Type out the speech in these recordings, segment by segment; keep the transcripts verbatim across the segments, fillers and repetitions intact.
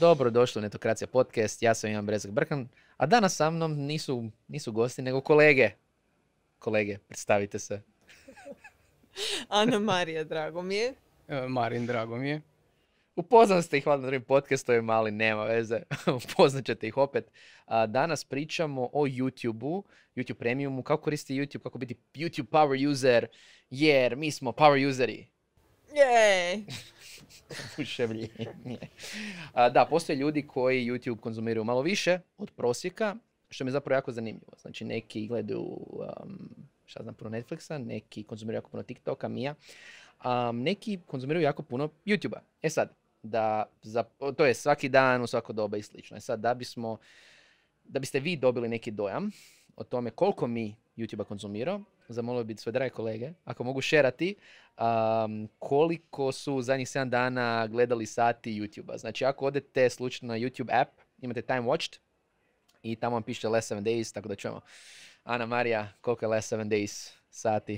Dobro došli u Netokracija podcast, ja sam Ivan Brezak Brkan, a danas sa mnom nisu, nisu gosti, nego kolege. Kolege, predstavite se. Ana Marija, drago mi je. Marin, drago mi je. Upoznali ste ih valjda na drugim podcastovima, ali nema veze. Upoznat ćete ih opet. A, danas pričamo o YouTube-u, YouTube Premiumu, kako koristi YouTube, kako biti YouTube power user, jer mi smo power useri. Jej! Uševljenje. A, da, postoje ljudi koji YouTube konzumiraju malo više od prosjeka, što mi je zapravo jako zanimljivo. Znači, neki gledaju, um, šta znam, puno Netflixa, neki konzumiraju jako puno TikToka, Mija, um, neki konzumiraju jako puno YouTube-a. E sad, da, za, to je svaki dan, u svako doba i slično. E sad, da bismo, da biste vi dobili neki dojam o tome koliko mi YouTube-a konzumirao, zamolio bi sve drage kolege, ako mogu šerati, um, koliko su zadnjih sedam dana gledali sati YouTube-a. Znači, ako odete slučajno na YouTube app, imate Time Watched i tamo vam piše last seven days, tako da čujemo. Ana Marija, koliko je last seven days sati?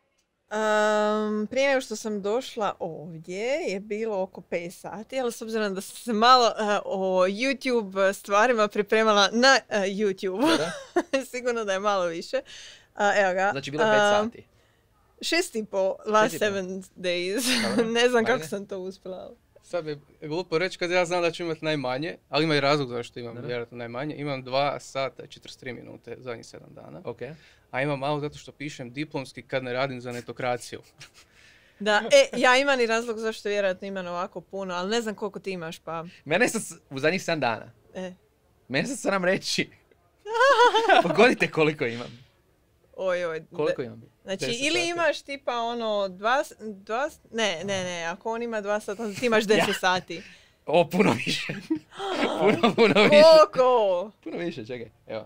Um, prije nego što sam došla ovdje je bilo oko pet sati, ali s obzirom da sam se malo uh, o YouTube stvarima pripremala na uh, YouTube, sigurno da je malo više. Uh, evo ga. Znači, bilo je pet sati. Šest i po, last seven days. Ne znam kako sam to uspjela. Sad bi glupo reći kad ja znam da ću imati najmanje, ali ima i razlog zašto imam vjerojatno najmanje. Imam dva sata i četrdeset tri minute zadnjih sedam dana. Okay. A imam malo zato što pišem diplomski kad ne radim za netokraciju. Da, e, ja imam i razlog zašto vjerojatno imam ovako puno, ali ne znam koliko ti imaš, pa... Mene sam u zadnjih sedam dana. E. Mene sam nam reći. Pogodite koliko imam. Oj, oj. Koliko imam? Znači, ili sati. Imaš tipa ono dva, dva... Ne, ne, ne, ako on ima dva sata, onda ti imaš deset ja. sati. O, puno više. puno, puno više. Koliko? Puno više, čekaj, evo.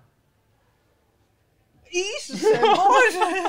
Isuse, Bože!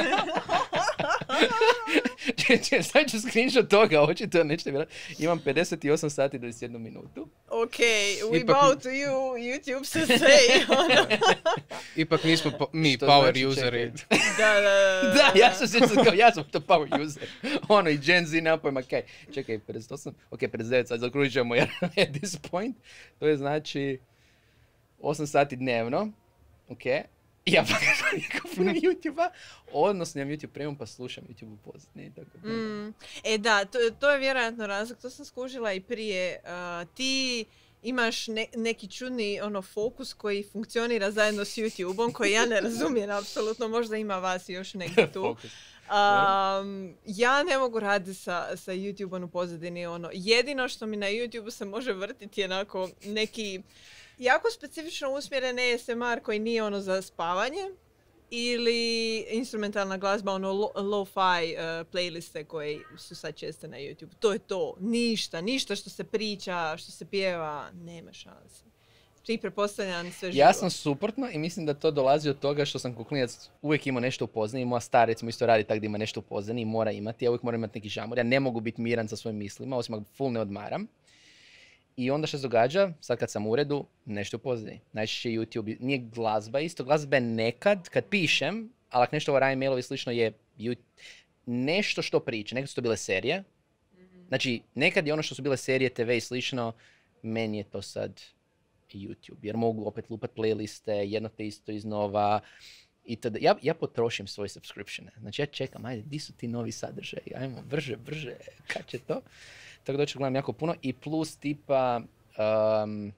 Čekaj, sad ću screenshot toga, očito nećete vjerati. Imam pedeset osam sati i dvadeset jednu minutu. Ok, we Ipak... bow to you, YouTube se say. Ipak nismo po, mi što power znači, useri. da, da, da. Da, ja sam se kao, ja sam to power user. Ono, i Gen Z napojim, ok. Čekaj, pedeset osam, ok, pedeset devet, sad zakružit ćemo jer at this point. To je znači osam sati dnevno, ok. Ja pa kako puno YouTube-a, odnosno imam YouTube Premium pa slušam YouTube u pozadini. Mm, e da, to, to je vjerojatno razlog, to sam skužila i prije. Uh, ti imaš ne, neki čudni ono, fokus koji funkcionira zajedno s YouTube-om, koji ja ne razumijem apsolutno, možda ima vas još neki tu. Um, ja ne mogu raditi sa, sa YouTube-om u pozadini. Ono. Jedino što mi na YouTube se može vrtiti je onako neki... jako specifično usmjeren A S M R koji nije ono za spavanje ili instrumentalna glazba, ono lo, lo-fi uh, playliste koje su sad česte na YouTube. To je to. Ništa. Ništa što se priča, što se pjeva. Nema šanse. Ti pretpostavljam sve živo. Ja sam suprotno i mislim da to dolazi od toga što sam kao klinac uvijek imao nešto u pozadini. Moja stara recimo isto radi tako da ima nešto u pozadini i mora imati. Ja uvijek moram imati neki žamor. Ja ne mogu biti miran sa svojim mislima, osim ako full ne odmaram. I onda što se događa, sad kad sam u uredu, nešto u pozadini. Najčešće YouTube, nije glazba isto, glazba je nekad, kad pišem, ali ako nešto ovo mailovi slično je nešto što priča, nekad su to bile serije. Znači, nekad je ono što su bile serije, T V i slično, meni je to sad YouTube, jer mogu opet lupat playliste, jedno te isto iznova. Itd. Ja, ja potrošim svoje subscriptione. Znači, ja čekam, ajde, di su ti novi sadržaji? Ajmo, brže, brže, kad će to? Tako da ću gledam jako puno i plus tipa um,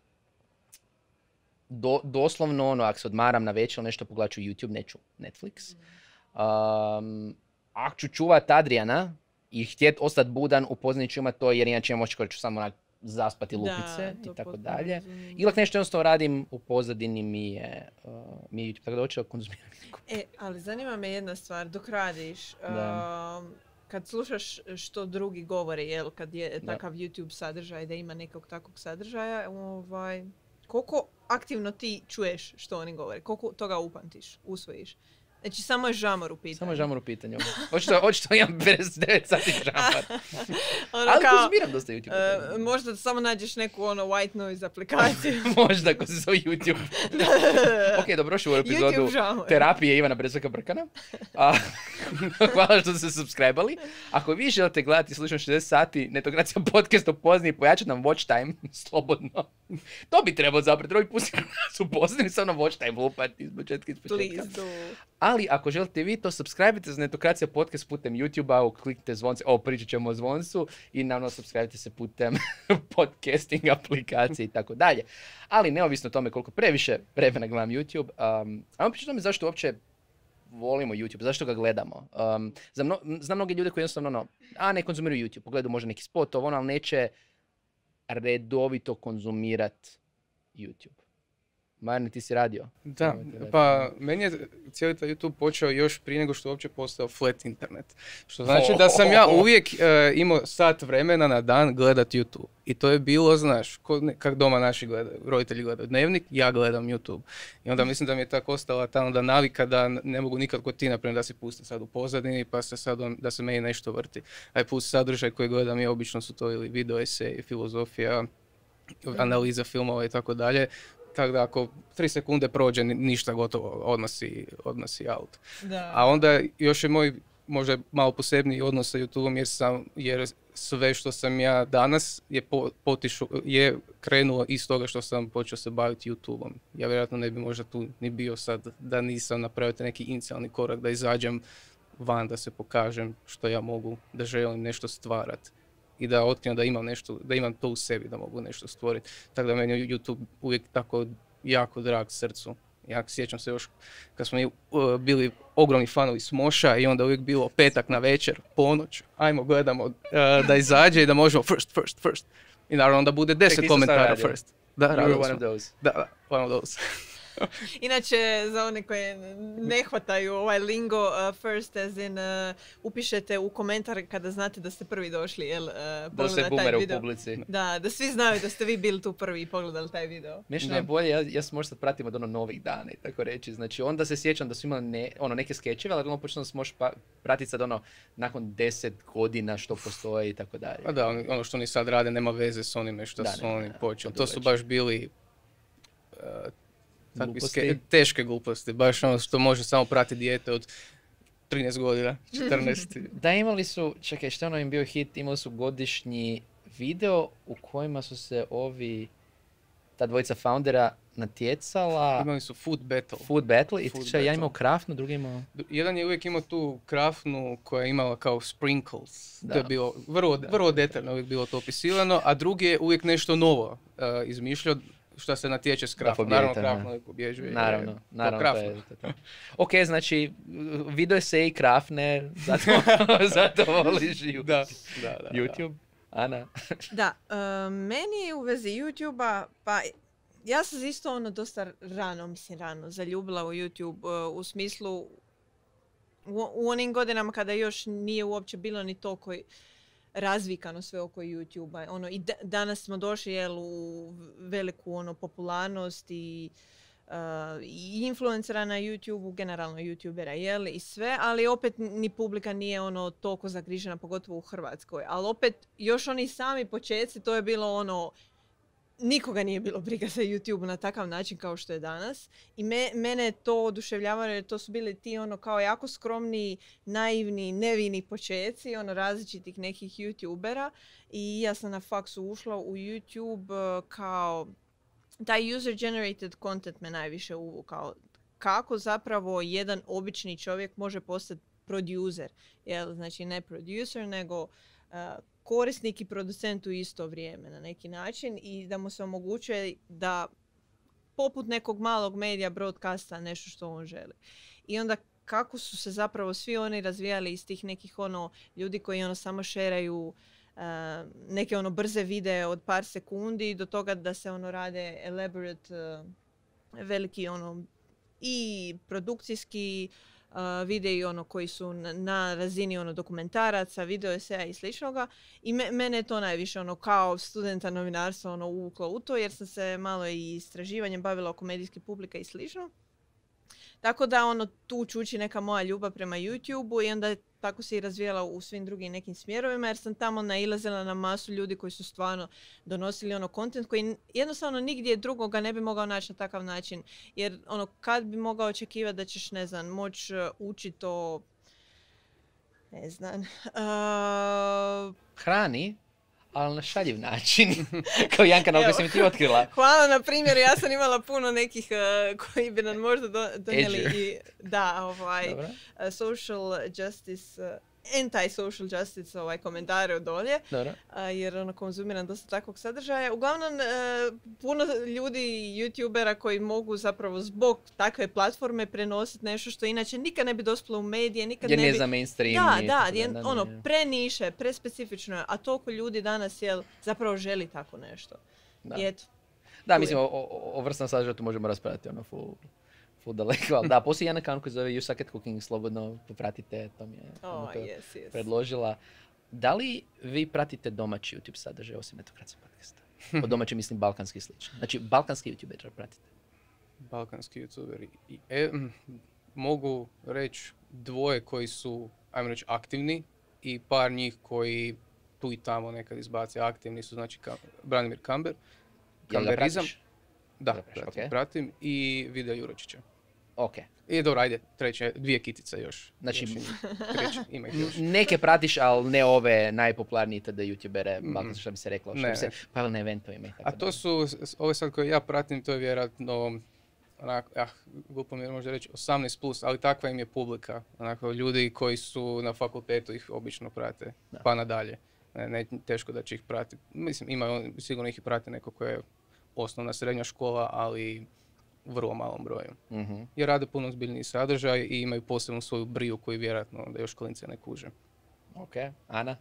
do, doslovno ono, ako se odmaram na večer nešto pogledat ću YouTube, neću Netflix. Um, ako ću čuvat Adriana i htjet ostati budan, upoznat ću ima to jer inače moći koji ću samo onak zaspati lupice da, i tako dalje. Ili ako nešto jednostavno radim u pozadini mi je, uh, mi je YouTube, tako da hoću konzumirati. E, ali zanima me jedna stvar, dok radiš, um, kad slušaš što drugi govore, jel, kad je takav da. YouTube sadržaj, da ima nekog takvog sadržaja, ovaj, koliko aktivno ti čuješ što oni govore, koliko toga upamtiš, usvojiš? Znači, samo je žamor u pitanju. Samo je žamor u pitanju. Očito, očito imam pedeset devet sati žamor. ono ali kao, konzumiram dosta YouTube. Uh, možda samo nađeš neku ono white noise aplikaciju. Možda, ko se zove YouTube. Ok, dobrošli u epizodu terapije Ivana Brezaka Brkana. A, hvala što ste se subscribe-ali. Ako vi želite gledati slušati šezdeset sati Netokracija podcast o pozni, pojačati nam watch time, slobodno. To bi trebao zapravo, treba bi pustiti nas upoznani, sa ono watch time lupati iz početka, iz početka. Please do. Ali ako želite vi to, subscribe-ite za Netokracija podcast putem YouTube-a, kliknite zvonce, o, pričat ćemo o zvoncu i naravno subscribe-ite se putem podcasting aplikacije i tako dalje. Ali neovisno o tome koliko previše vremena gledam YouTube, um, ajmo pričati o tome zašto uopće volimo YouTube, zašto ga gledamo. Um, za mno, znam mnogi ljude koji jednostavno, ono, a ne konzumiraju YouTube, pogledaju možda neki spot, ovo, ono, ali neće redovito konzumirat YouTube. Marni, ti si radio? Da, pa meni je cijeli taj YouTube počeo još prije nego što je uopće postao flat internet. Što znači da sam ja uvijek uh, imao sat vremena na dan gledat YouTube. I to je bilo, znaš, ko, ne, kak doma naši gledaju, roditelji gledaju dnevnik, ja gledam YouTube. I onda mislim da mi je tako ostala ta onda navika da ne mogu nikad kod ti, naprimjer, da si pustim sad u pozadini, pa se sad on, da se meni nešto vrti. Aj pusti sadržaj koji gledam i obično su to ili video esej, filozofija, analiza filmova i tako dalje. Tako da ako tri sekunde prođe, ništa gotovo, odmah si, odmah si out. Da. A onda još je moj možda malo posebniji odnos sa YouTubeom jer, sam, jer sve što sam ja danas je, po, potišu, je krenulo iz toga što sam počeo se baviti YouTubeom. Ja vjerojatno ne bi možda tu ni bio sad da nisam napravio neki inicijalni korak, da izađem van, da se pokažem što ja mogu, da želim nešto stvarati. I da otkrijem da imam nešto, da imam to u sebi, da mogu nešto stvoriti. Tako da meni je YouTube uvijek tako jako drag srcu. Ja sjećam se još kad smo uh, bili ogromni fanovi Smoša i onda uvijek bilo petak na večer, ponoć, ajmo gledamo uh, da izađe i da možemo first, first, first. I naravno onda bude deset komentara first. Da, you were one of those. Da, da, one of those. Inače, za one koje ne hvataju ovaj lingo, uh, first as in uh, upišete u komentar kada znate da ste prvi došli, jel, uh, da se boomere u publici. Da, da svi znaju da ste vi bili tu prvi i pogledali taj video. Mišljeno je bolje, ja, ja sam možda pratim od ono novih dana i tako reći. Znači, onda se sjećam da su imali ne, ono, neke skečeve, ali ono počeo sam možeš pa, pratiti sad ono nakon deset godina što postoje i tako dalje. A da, ono što oni sad rade nema veze s onime što da, su ne, oni ne, počeli. To su baš bili uh, gluposti. Teške gluposti, baš ono što može samo pratiti dijete od trinaest godina, četrnaest. Da, imali su, čekaj, što ono im bio hit, imali su godišnji video u kojima su se ovi, ta dvojica foundera natjecala. Imali su food battle. Food battle i food šta, ja imao krafnu, drugi imao... Jedan je uvijek imao tu krafnu koja je imala kao sprinkles. Da. To je bilo vrlo, Da, vrlo detaljno uvijek bilo to opisivano, a drugi je uvijek nešto novo uh, izmišljao. Šta se natječe s krafnom. Naravno, krafno je pobjeđuje. Naravno, je, naravno. To je, to je to. Ok, znači, video se i krafne, zato, zato voliš da, da, da, YouTube. Da. Ana? Da, uh, meni u vezi YouTube-a, pa ja sam isto ono dosta rano, mislim rano, zaljubila u YouTube uh, u smislu u, u onim godinama kada još nije uopće bilo ni toliko razvikano sve oko YouTube-a. Ono, i d- danas smo došli jel, u veliku ono, popularnost i, uh, i influencera na YouTube-u, generalno YouTubera, jel, i sve, ali opet ni publika nije ono toliko zagrižena, pogotovo u Hrvatskoj. Ali opet, još oni sami početci, to je bilo ono, nikoga nije bilo briga za YouTube na takav način kao što je danas. I me, mene je to oduševljavalo jer to su bili ti ono kao jako skromni, naivni, nevini početci ono različitih nekih YouTubera. I ja sam na faksu ušla u YouTube kao taj user generated content me najviše uvukao. Kako zapravo jedan obični čovjek može postati producer. Jel? Znači ne producer nego uh, korisnik i producent u isto vrijeme na neki način i da mu se omogućuje da poput nekog malog medija broadcasta nešto što on želi. I onda kako su se zapravo svi oni razvijali iz tih nekih ono ljudi koji ono samo šeraju uh, neke ono brze videe od par sekundi do toga da se ono rade elaborate uh, veliki ono i produkcijski Uh, videi ono koji su na, na razini ono dokumentaraca, video eseja i sličnoga i me, mene je to najviše ono kao studenta novinarstva ono uvuklo u to jer sam se malo i istraživanjem bavila oko medijske publike i slično. Tako da ono tu čuči neka moja ljubav prema YouTube-u i onda tako se i razvijala u svim drugim nekim smjerovima jer sam tamo nailazila na masu ljudi koji su stvarno donosili ono content koji jednostavno nigdje drugoga ne bi mogao naći na takav način. Jer ono kad bi mogao očekivati da ćeš ne znam moći učiti o ne znam uh... hrani, ali na šaljiv način. Kao Janka, na Evo. koji sam ti otkrila. Hvala na primjer, ja sam imala puno nekih uh, koji bi nam možda do, donijeli Edger. i da, ovaj, Dobro. uh, social justice, uh, anti-social justice ovaj, komentare od dolje, Dobro. a, jer ono, konzumiram dosta takvog sadržaja. Uglavnom, e, puno ljudi, youtubera koji mogu zapravo zbog takve platforme prenositi nešto što inače nikad ne bi dospjelo u medije, nikad Jer ne nije bi... za mainstream. Da, nije da, tako je, da, ono, nije. preniše, prespecifično je, a toliko ljudi danas jel, zapravo želi tako nešto. Da. I eto. Da, Tu mislim, je. o, o, o vrstnom sadržaju tu možemo raspravljati, ono, full, full daleko, ali da, postoji jedan account koji zove You Suck at Cooking, slobodno popratite, to mi je ono, Oh, to yes, yes. predložila. Da li vi pratite domaći YouTube sadržaj, osim etokratskog podcasta? Po domaći mislim balkanski i slično. Znači, balkanski YouTuber pratite. Balkanski youtuberi. I, e, mm, mogu reći dvoje koji su, ajmo reći, aktivni i par njih koji tu i tamo nekad izbace aktivni su, znači Ka- Branimir Kamber, Jel ga Kamberizam, pratiš? da, Ga pratiš, pratim, ok. pratim, i Vida Juročića. Ok. I dobro, ajde, treće, dvije kitice još. Znači, još ima. Treće, ima ih još. Neke pratiš, ali ne ove najpopularnije tada youtubere, Mm. balkanske, što bi se reklo, što Ne, bi se ne. pojavili na eventovima i tako A to dalje. su, s- ove sad koje ja pratim, to je vjerojatno, onako, ah, glupo mi je možda reći, osamnaest plus, ali takva im je publika. Onako, ljudi koji su na fakultetu ih obično prate, Da. pa nadalje. Ne, ne, teško da će ih pratiti. Mislim, ima, on- sigurno ih i prati neko koje je osnovna srednja škola, ali u vrlo malom broju. Mhm. Jer rade puno ozbiljniji sadržaj i imaju posebnu svoju briju koju vjerojatno da još klince ne kuže. Ok. Ana?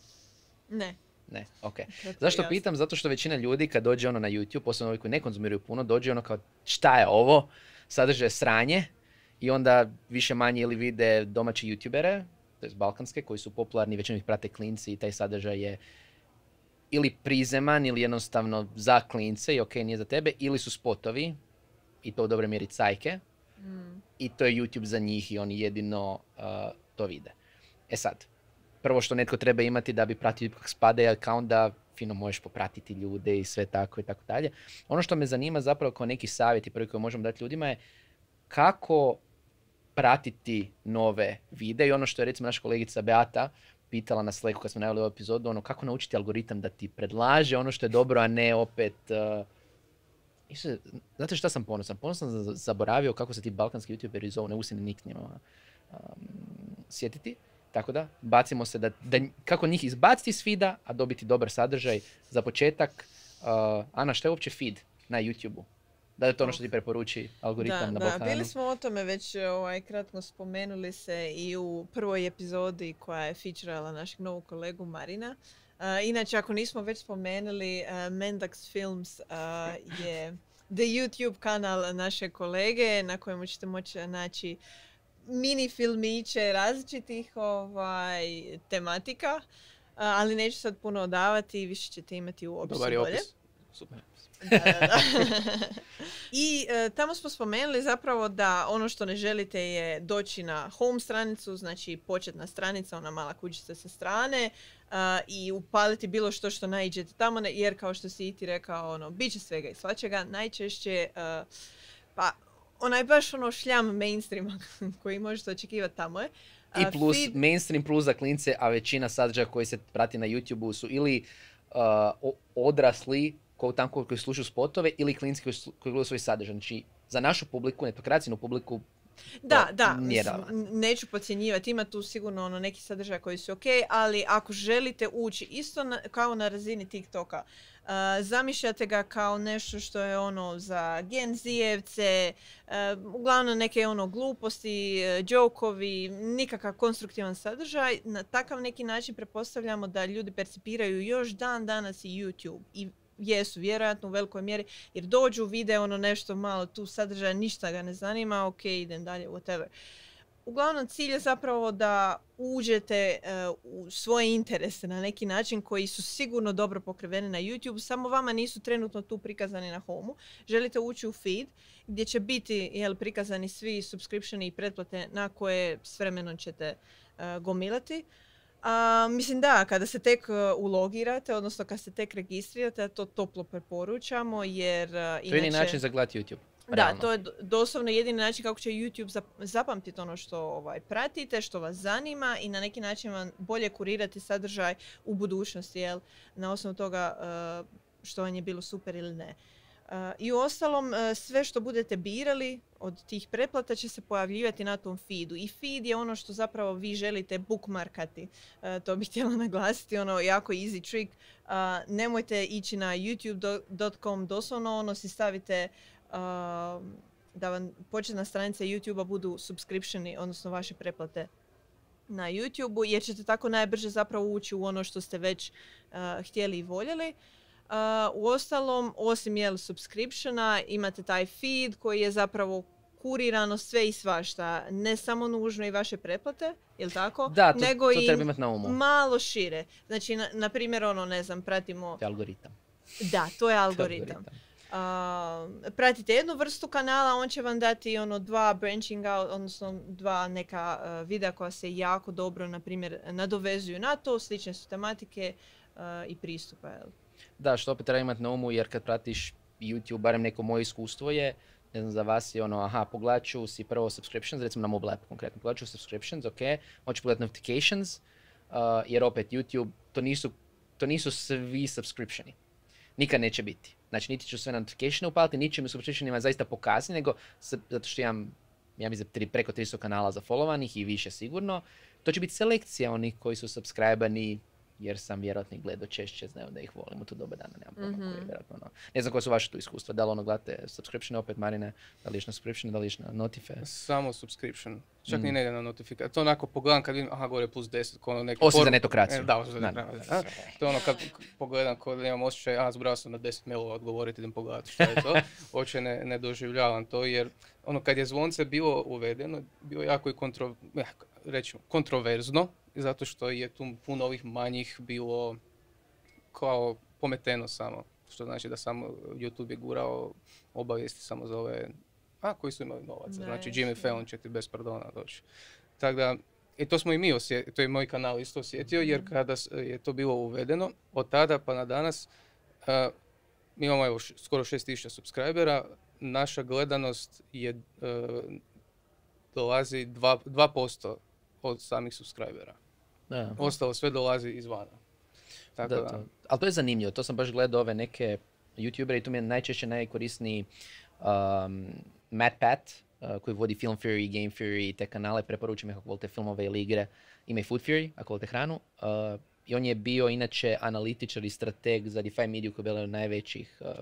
Ne. Ne, ok. Kratko Zašto i jasno. pitam? Zato što većina ljudi kad dođe ono na YouTube, posebno ovi koji ne konzumiraju puno, dođe ono kao šta je ovo? Sadržaj sranje i onda više manje ili vide domaće YouTubere, to je balkanske, koji su popularni, većinom ih prate klinci i taj sadržaj je ili prizeman ili jednostavno za klince i ok, nije za tebe, ili su spotovi i to u dobroj mjeri cajke Mm. i to je YouTube za njih i oni jedino uh, to vide. E sad, prvo što netko treba imati da bi pratio kako spada je account da fino možeš popratiti ljude i sve tako i tako dalje. Ono što me zanima zapravo kao neki savjet i prvi koji možemo dati ljudima je kako pratiti nove videe i ono što je recimo naša kolegica Beata pitala na Slacku kad smo najavili ovu epizodu, ono kako naučiti algoritam da ti predlaže ono što je dobro, a ne opet... Uh, Isto, znate šta sam ponosan? Ponosan sam za- zaboravio kako se ti balkanski youtuberi zovu, ne mogu se ni nickname um, sjetiti. Tako da, bacimo se da, da kako njih izbaciti iz feeda, a dobiti dobar sadržaj. Za početak, uh, Ana, šta je uopće feed na YouTubeu? Da li je to ono što ti preporuči algoritam Da, na da, Balkanu? bili smo o tome već ovaj, kratko spomenuli se i u prvoj epizodi koja je featurala našeg novog kolegu Marina. Uh, inače, ako nismo već spomenuli, uh, Mendax Films uh, je the YouTube kanal naše kolege na kojemu ćete moći naći mini filmiće različitih ovaj, tematika, uh, ali neću sad puno odavati, više ćete imati u opisu Dobar je dolje. opis. Super. Da, da, da. I e, tamo smo spomenuli zapravo da ono što ne želite je doći na home stranicu, znači početna stranica, ona mala kućica sa strane, a, i upaliti bilo što što naiđete tamo, ne- jer kao što si i ti rekao, ono, bit će svega i svačega, najčešće, a, pa onaj baš ono šljam mainstreama koji možete očekivati tamo je. I A, plus, feed- mainstream plus za klince, a većina sadržaja koji se prati na YouTubeu su ili uh, o- odrasli ko, tamo koji slušaju spotove ili klinci koji, slu- koji gledaju svoj sadržaj. Znači, za našu publiku, netokracijnu publiku, Da, to da, nije mislim, relevantno. n- neću podcjenjivati, ima tu sigurno ono neki sadržaj koji su ok, ali ako želite ući isto na, kao na razini TikToka, uh, zamišljate ga kao nešto što je ono za Gen Z-evce, uh, uglavnom neke ono gluposti, uh, džokovi, nikakav konstruktivan sadržaj, na takav neki način pretpostavljamo da ljudi percipiraju još dan danas i YouTube i jesu vjerojatno u velikoj mjeri, jer dođu, vide ono nešto malo tu sadržaja, ništa ga ne zanima, ok, idem dalje, whatever. Uglavnom, cilj je zapravo da uđete uh, u svoje interese na neki način koji su sigurno dobro pokriveni na YouTube, samo vama nisu trenutno tu prikazani na home-u. Želite ući u feed gdje će biti jel, prikazani svi subscriptioni i pretplate na koje s vremenom ćete uh, gomilati. A, mislim da, kada se tek uh, ulogirate, odnosno kada se tek registrirate, to toplo preporučamo jer uh, inače... To je jedini način za gledati YouTube. Da, Realno. to je do- doslovno jedini način kako će YouTube zap- zapamtiti ono što ovaj, pratite, što vas zanima i na neki način vam bolje kurirati sadržaj u budućnosti, jel? Na osnovu toga uh, što vam je bilo super ili ne. Uh, I u ostalom, uh, sve što budete birali od tih pretplata će se pojavljivati na tom feedu. I feed je ono što zapravo vi želite bookmarkati. Uh, to bih htjela naglasiti, ono jako easy trick. Uh, nemojte ići na youtube dot com doslovno, ono si stavite uh, da vam početna stranica YouTube-a budu subscriptioni, odnosno vaše pretplate na YouTube-u, jer ćete tako najbrže zapravo ući u ono što ste već uh, htjeli i voljeli. Uh, u ostalom, osim jel, subscriptiona, imate taj feed koji je zapravo kurirano sve i svašta. Ne samo nužno i vaše pretplate, jel tako? Da, to, nego to i treba imati na umu. malo šire. Znači, na, na primjer, ono, ne znam, pratimo... To je algoritam. Da, to je algoritam. Uh, pratite jednu vrstu kanala, on će vam dati ono dva branching out, odnosno dva neka uh, videa koja se jako dobro, na primjer, nadovezuju na to, slične su tematike uh, i pristupa, jel? Da, što opet treba imati na umu, jer kad pratiš YouTube, barem neko moje iskustvo je, ne znam, za vas je ono, aha, pogledat ću si prvo subscriptions, recimo na mobile app konkretno, pogledat ću subscriptions, ok, hoću pogledat notifications, uh, jer opet YouTube, to nisu, to nisu svi subscriptioni. Nikad neće biti. Znači, niti ću sve notificatione upaliti, niti ću mi subscriptionima zaista pokazati, nego s, zato što imam, ja mislim, tri, preko tristo kanala zafolovanih i više sigurno, to će biti selekcija onih koji su subscribani, jer sam vjerojatno ih gledao češće, znaju da ih volim u to doba dana, nemam pojma Mhm. koji je vjerojatno ono. Ne znam koje su vaše tu iskustva, da li ono gledate subscription opet, Marine, da li ješ na subscription, da li ješ na notife? Samo subscription. Čak Mm. ni ne ide na notifikaciju. To onako pogledam kad vidim, aha, gore plus deset, ko ono neki Osim za poru- netokraciju. E, da, osim za Da. netokraciju, da. To je ono kad pogledam, kod imam osjećaj, a zbrao sam na deset mailova odgovoriti, idem pogledati šta je to. Uopće ne, ne doživljavam to, jer ono kad je zvonce bilo uvedeno, bilo jako i kontro, eh, rećemo, kontroverzno, zato što je tu puno ovih manjih bilo kao pometeno samo. Što znači da samo YouTube je gurao obavijesti samo za ove, a koji su imali novaca. Da, Znači jasno. Jimmy Fallon će ti bez pardona doći. Tako da, i to smo i mi osjetili, to je moj kanal isto osjetio, jer kada s- je to bilo uvedeno, od tada pa na danas, uh, mi imamo evo š- skoro šest tisuća subscribera, naša gledanost je, uh, dolazi dva- dva posto od samih subscribera. Da. Ostalo sve dolazi izvana. Tako Da, da, to. Ali to je zanimljivo, to sam baš gledao ove neke youtubere i tu mi je najčešće najkorisniji um, Matt Pat, uh, koji vodi Film Fury i Game Fury i te kanale, preporučujem ih ako volite filmove ili igre. Ima i Food Fury, ako volite hranu. Uh, I on je bio inače analitičar i strateg za DeFi Media, koja je bila od najvećih uh,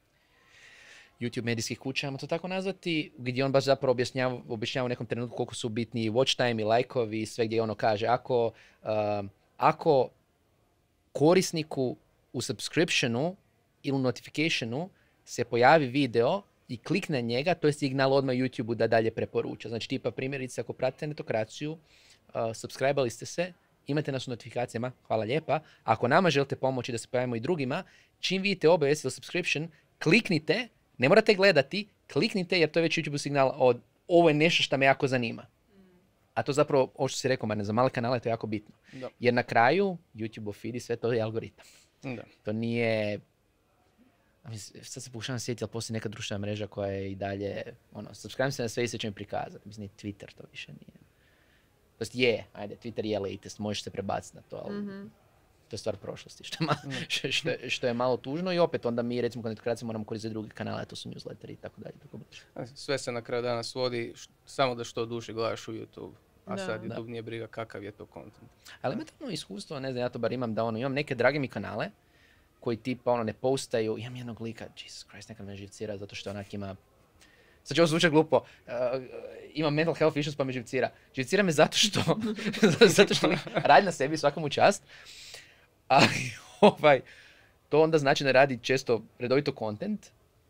YouTube medijskih kuća, ajmo to tako nazvati, gdje on baš zapravo objašnjava, objašnjava u nekom trenutku koliko su bitni watch time i lajkovi i sve, gdje ono kaže ako, uh, ako korisniku u subscriptionu ili u notificationu se pojavi video i klikne njega, to je signal odmah YouTube-u da dalje preporuča. Znači tipa primjerice ako pratite netokraciju, uh, subscribali ste se, imate nas u notifikacijama, hvala lijepa. Ako nama želite pomoći da se pojavimo i drugima, čim vidite obavijest ili subscription, kliknite, ne morate gledati, kliknite jer to je već YouTube signal od ovo je nešto što me jako zanima. A to zapravo, ovo što si rekao, Marne, za male kanale to je jako bitno. da, Jer na kraju, YouTube feed i sve to je algoritam. da. To nije... a mislim, sad se pokušavam sjetiti, ali postoji neka društvena mreža koja je i dalje... Ono, subscribe se na sve i sve će mi prikazati. Mislim, ni Twitter to više nije. To jest je, ajde, Twitter je latest, možeš se prebaciti na to, ali Mhm. to je stvar prošlosti, što je, ma, što, što, je- što je malo tužno i opet onda mi, recimo, kod netokracije moramo koristiti druge kanale, a to su newsletteri i tako dalje. Tako dalje. Sve se na kraju dana svodi š- samo da što duže gledaš u YouTube. A Da. sad Da. YouTube nije briga kakav je to content. Ali imate ono iskustvo, ne znam, ja to bar imam da ono, imam neke drage mi kanale koji tipa ono ne postaju, imam jednog lika, Jesus Christ, nekad me živcira zato što onak ima, sad će ovo zvučati glupo, uh, imam mental health issues pa me živcira. Živcira me zato što, zato što lik radi na sebi, svaka mu čast, ali ovaj, to onda znači da radi često redovito content,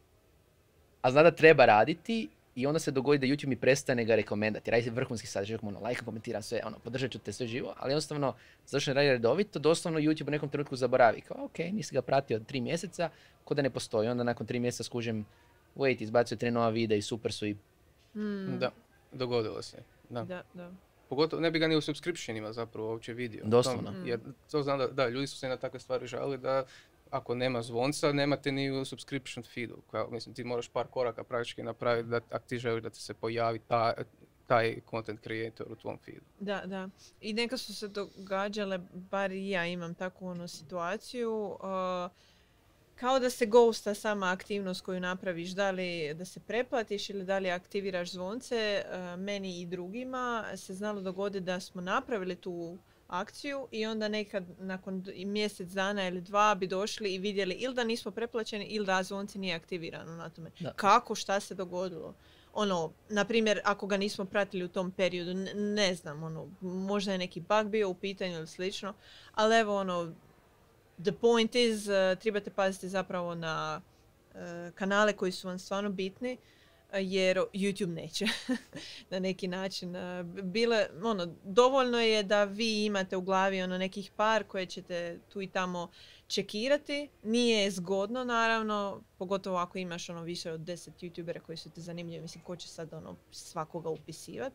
a zna da treba raditi i onda se dogodi da YouTube mi prestane ga rekomendati. Radi se vrhunski sadržaj, ono, lajkam, komentiram sve, ono, podržat ću te sve živo, ali jednostavno, zato što ne radi redovito, doslovno YouTube u nekom trenutku zaboravi. Kao, ok, nisi ga pratio od tri mjeseca, ko da ne postoji. Onda nakon tri mjeseca skužim, wait, izbacio tri nova videa i super su i... Mm. Da, dogodilo se. Da. Da, da. Pogotovo ne bi ga ni u subscriptionima zapravo uopće vidio. Doslovno. Tom, jer to znam da, da, ljudi su se na takve stvari žalili da ako nema zvonca, nemate ni u subscription feedu. Kao, mislim, ti moraš par koraka praktički napraviti da ako ti želiš da ti se pojavi ta, taj content creator u tvom feedu. Da, da. I neka su se događale, bar i ja imam takvu onu situaciju, uh, kao da se ghosta sama aktivnost koju napraviš, da li da se preplatiš ili da li aktiviraš zvonce, uh, meni i drugima se znalo dogoditi da smo napravili tu akciju i onda nekad nakon mjesec dana ili dva bi došli i vidjeli ili da nismo preplaćeni ili da zvonce nije aktivirano na tome. Da. Kako, šta se dogodilo? Ono, na primjer, ako ga nismo pratili u tom periodu, ne, ne znam, ono, možda je neki bug bio u pitanju ili slično, ali evo, ono, the point is, uh, trebate paziti zapravo na uh, kanale koji su vam stvarno bitni, uh, jer YouTube neće na neki način. Uh, bile, ono, dovoljno je da vi imate u glavi ono nekih par koje ćete tu i tamo čekirati. Nije zgodno, naravno, pogotovo ako imaš ono više od deset youtubera koji su te zanimljivi. Mislim, ko će sad ono svakoga upisivati.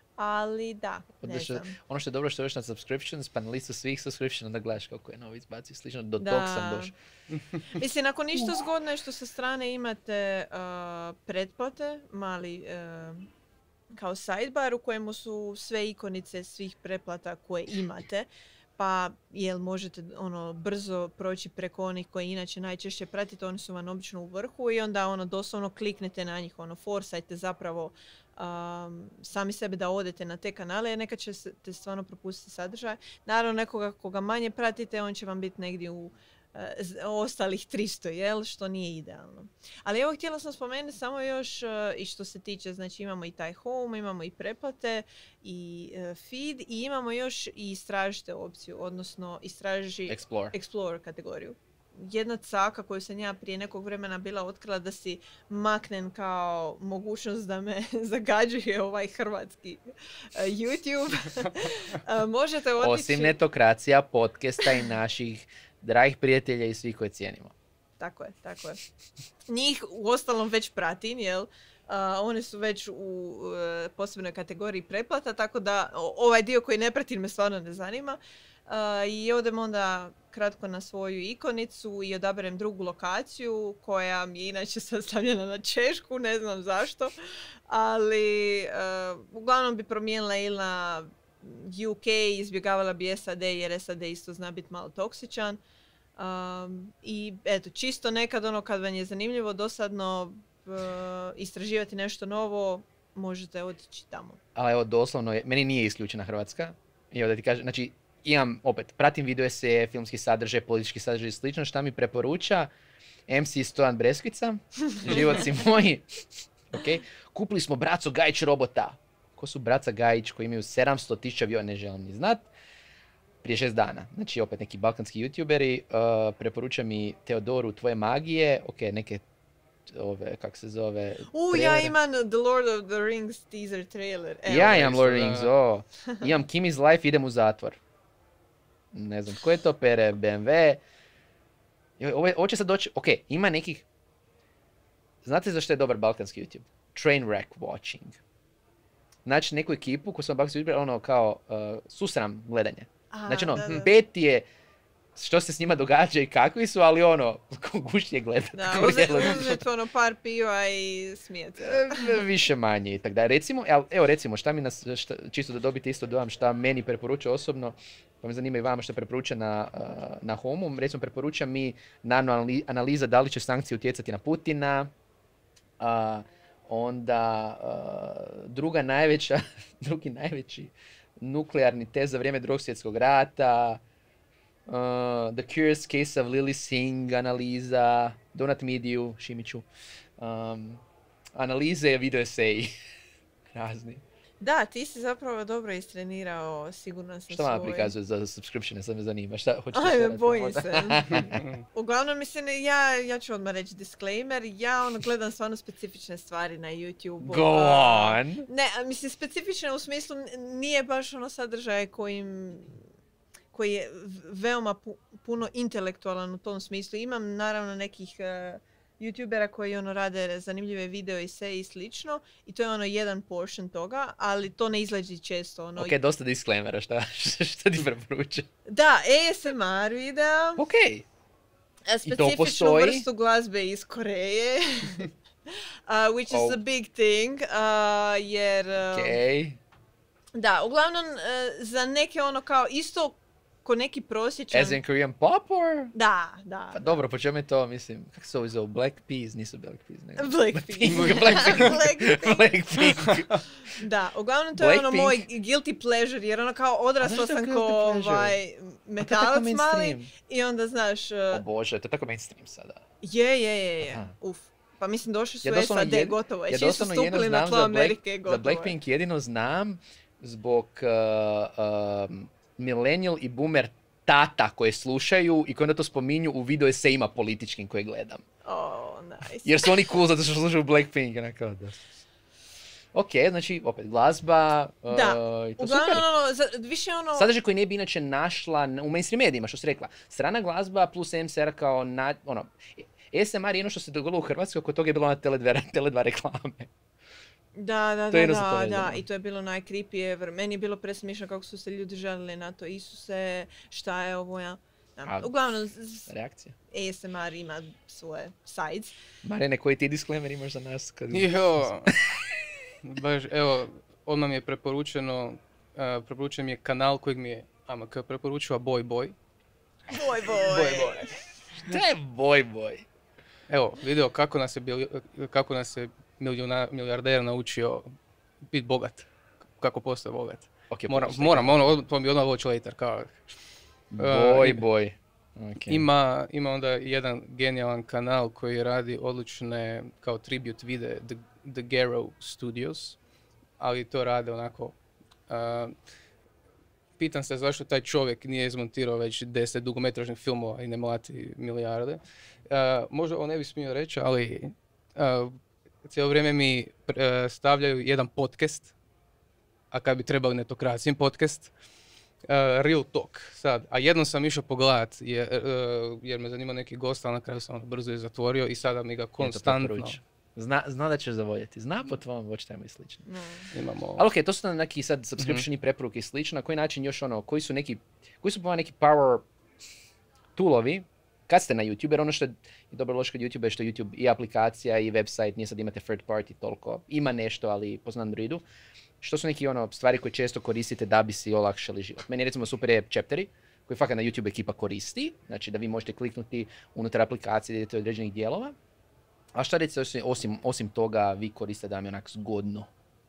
Ali da, ne Što, znam. ono što je dobro što je još na subscriptions, pa na listu svih subscriptiona da gledaš kako je novi izbacio slično. Do Da. tog sam došao. Mislim, ako ništa zgodno je što sa strane imate uh, pretplate, mali uh, kao sidebar u kojemu su sve ikonice svih pretplata koje imate. Pa jel možete ono brzo proći preko onih koji inače najčešće pratite, oni su vam obično u vrhu i onda ono doslovno kliknete na njih, ono forsajte zapravo um, sami sebe da odete na te kanale jer nekad ćete stvarno propustiti sadržaj. Naravno nekoga koga manje pratite, on će vam biti negdje u uh, ostalih tristo, jel, što nije idealno. Ali evo htjela sam spomenuti samo još uh, i što se tiče, znači imamo i taj home, imamo i pretplate i uh, feed i imamo još i istražite opciju, odnosno istraži Explore. Explore kategoriju. Jedna caka koju sam ja prije nekog vremena bila otkrila da si maknem kao mogućnost da me zagađuje ovaj hrvatski uh, YouTube. uh, možete otići... Osim netokracija, podcasta i naših dragih prijatelja i svih koje cijenimo. Tako je, tako je. Njih u ostalom već pratim, jel? Uh, one su već u uh, posebnoj kategoriji pretplata, tako da o, ovaj dio koji ne pratim me stvarno ne zanima. Uh, I odem onda kratko na svoju ikonicu i odaberem drugu lokaciju koja mi je inače sastavljena na češku, ne znam zašto, ali uh, uglavnom bi promijenila ili na U K, izbjegavala bi S A D jer S A D isto zna biti malo toksičan. Um, I eto, čisto nekad ono kad vam je zanimljivo, dosadno uh, istraživati nešto novo, možete otići tamo. Ali evo, doslovno, je, meni nije isključena Hrvatska. I evo da ti kažem, znači, imam, opet, pratim video eseje, filmski sadržaj, politički sadržaj i slično, šta mi preporuča M C Stojan Breskvica, život si moji. Okay. Kupili smo Braco Gajić robota. Ko su Braca Gajić koji imaju sedamsto tisuća view, ne želim ni znat. Prije šest dana. Znači, opet neki balkanski youtuberi. Uh, preporuča mi Teodoru Tvoje magije. Ok, neke ove, kak se zove... U, ja imam The Lord of the Rings teaser trailer. Evo, ja imam Lord of the Rings, o. Imam Kimi's Life, idem u zatvor. Ne znam, ko je to pere, B M W. Ovo, ovo će sad doći, ok, ima nekih... Znate zašto je dobar balkanski YouTube? Trainwreck watching. Znači, neku ekipu koju sam balkanski YouTube, ono kao uh, susram gledanje. Aha, Znači, ono, da, da. pet je što se s njima događa i kakvi su, ali ono, gušće gledati. Da, uzet, uzet ono par piva i smijete. Više manje i tako da. Recimo, evo recimo, šta mi nas, šta, čisto da dobite isto dojam šta meni preporučuje osobno, pa me zanima i vama što preporuča na, na Homu. Recimo, preporuča mi naravno analiza da li će sankcije utjecati na Putina, a, onda a, druga najveća, drugi najveći nuklearni test za vrijeme Drugog svjetskog rata, uh, The Curious Case of Lily Singh, analiza, Donat Midiju, Šimiću, um, analize, video eseji, razni. Da, ti si zapravo dobro istrenirao, sigurno sam Što vam svoj. prikazuje za subscriptione, sad me zanima, šta hoćete Ajme, sad? bojim se. Uglavnom, mislim, ja, ja ću odmah reći disclaimer, ja ono gledam stvarno specifične stvari na YouTube. Go on! Ne, mislim, specifične u smislu nije baš ono sadržaj kojim, koji je veoma pu, puno intelektualan u tom smislu. Imam naravno nekih uh, youtubera koji ono rade zanimljive video i sve i slično i to je ono jedan portion toga, ali to ne izlazi često. Ono. Ok, dosta disclaimera, šta, šta ti preporučujem? Da, A S M R video. Ok. Specifičnu postoji? vrstu glazbe iz Koreje. uh, which is Oh. a big thing, uh, jer... uh, Ok. Da, uglavnom uh, za neke ono kao isto ko neki prosječan... As in Korean pop or? Da, da. Pa dobro, po čemu je to, mislim, kako se ovo zove, Black Peas, nisu Black Peas, ne. Blackpink. Blackpink. Blackpink. Blackpink. Da, uglavnom to je ono Blackpink. moj guilty pleasure, jer ono kao odrasla zašto sam guilty ko pleasure? ovaj, A to je tako metalac mali mainstream. i onda znaš, uh, O bože, to je tako mainstream sada. je, je, je, je, Aha. uf. Pa mislim došli su Ja u doslovno S A D jed- gotovo je, Ja čim su doslovno jedino stupili na znam tlo za, Black, Amerike gotovo za je. Blackpink jedino znam zbog uh, um, millennial i boomer tata koje slušaju i koji onda to spominju u video esejima političkim koje gledam. Oh, nice. Jer su oni cool zato što slušaju Blackpink. Onako, da. Ok, znači, opet, glazba, Da, uh, i to uglavnom super. ono, za, više ono... Sadržaj koji ne bi inače našla na- u mainstream medijima, što si rekla. Strana glazba plus M S R kao, na, ono, A S M R je ono što se dogodilo u Hrvatskoj, oko toga je bilo na Tele dva, Tele dva reklame. Da, da, To je da, jedno za da, povezano. da, i to je bilo najcreepy ever. Meni je bilo presmišno kako su se ljudi žalili na to. Isuse, šta je ovo ja? Da. A- Uglavnom, z- z- Reakcija. A S M R ima svoje sides. Marene, koji ti disclaimer imaš za nas? Kad... Jo, baš, evo, odmah mi je preporučeno, uh, preporučen mi je kanal kojeg mi je A M K preporučila, Boy Boy. Boj, boj. Šta je boj boj? Evo, video kako nas je, bili, kako nas je milijuna, milijarder naučio biti bogat, kako postati bogat. Okay, Moram, moram, ono, to mi je odmah watch later, kao. Boj Uh, boj. Okay. Ima, ima onda jedan genijalan kanal koji radi odlične kao tribute videe, The, The Garo Studios, ali to rade onako, uh, pitam se zašto taj čovjek nije izmontirao već deset dugometražnih filmova i ne mlati milijarde. Uh, možda on ne bi smio reći, ali uh, cijelo vrijeme mi uh, stavljaju jedan podcast, a kad bi trebali netokracijin podcast, Uh, Real Talk sad, a jednom sam išao pogledat jer, uh, jer me zanima neki gost, ali na kraju sam ono brzo je zatvorio i sada mi ga konstantno Zna, zna da ćeš zavoljeti. Zna po tvom watch time i slično. No. imamo. Ali okej, to su neki sad subscriptioni preporuke i slično. Na koji način još ono, koji su neki, koji su po vama neki power toolovi kad ste na YouTube, jer ono što je dobro loše kod YouTube je što je YouTube i aplikacija i website, nije sad imate third party toliko. Ima nešto, ali po Androidu. Što su neki ono stvari koje često koristite da bi si olakšali život? Meni recimo super je Chapteri, koji fakat na YouTube ekipa koristi, znači da vi možete kliknuti unutar aplikacije da idete određenih dijelova. A šta recite osim, osim toga vi koriste da vam je onak zgodno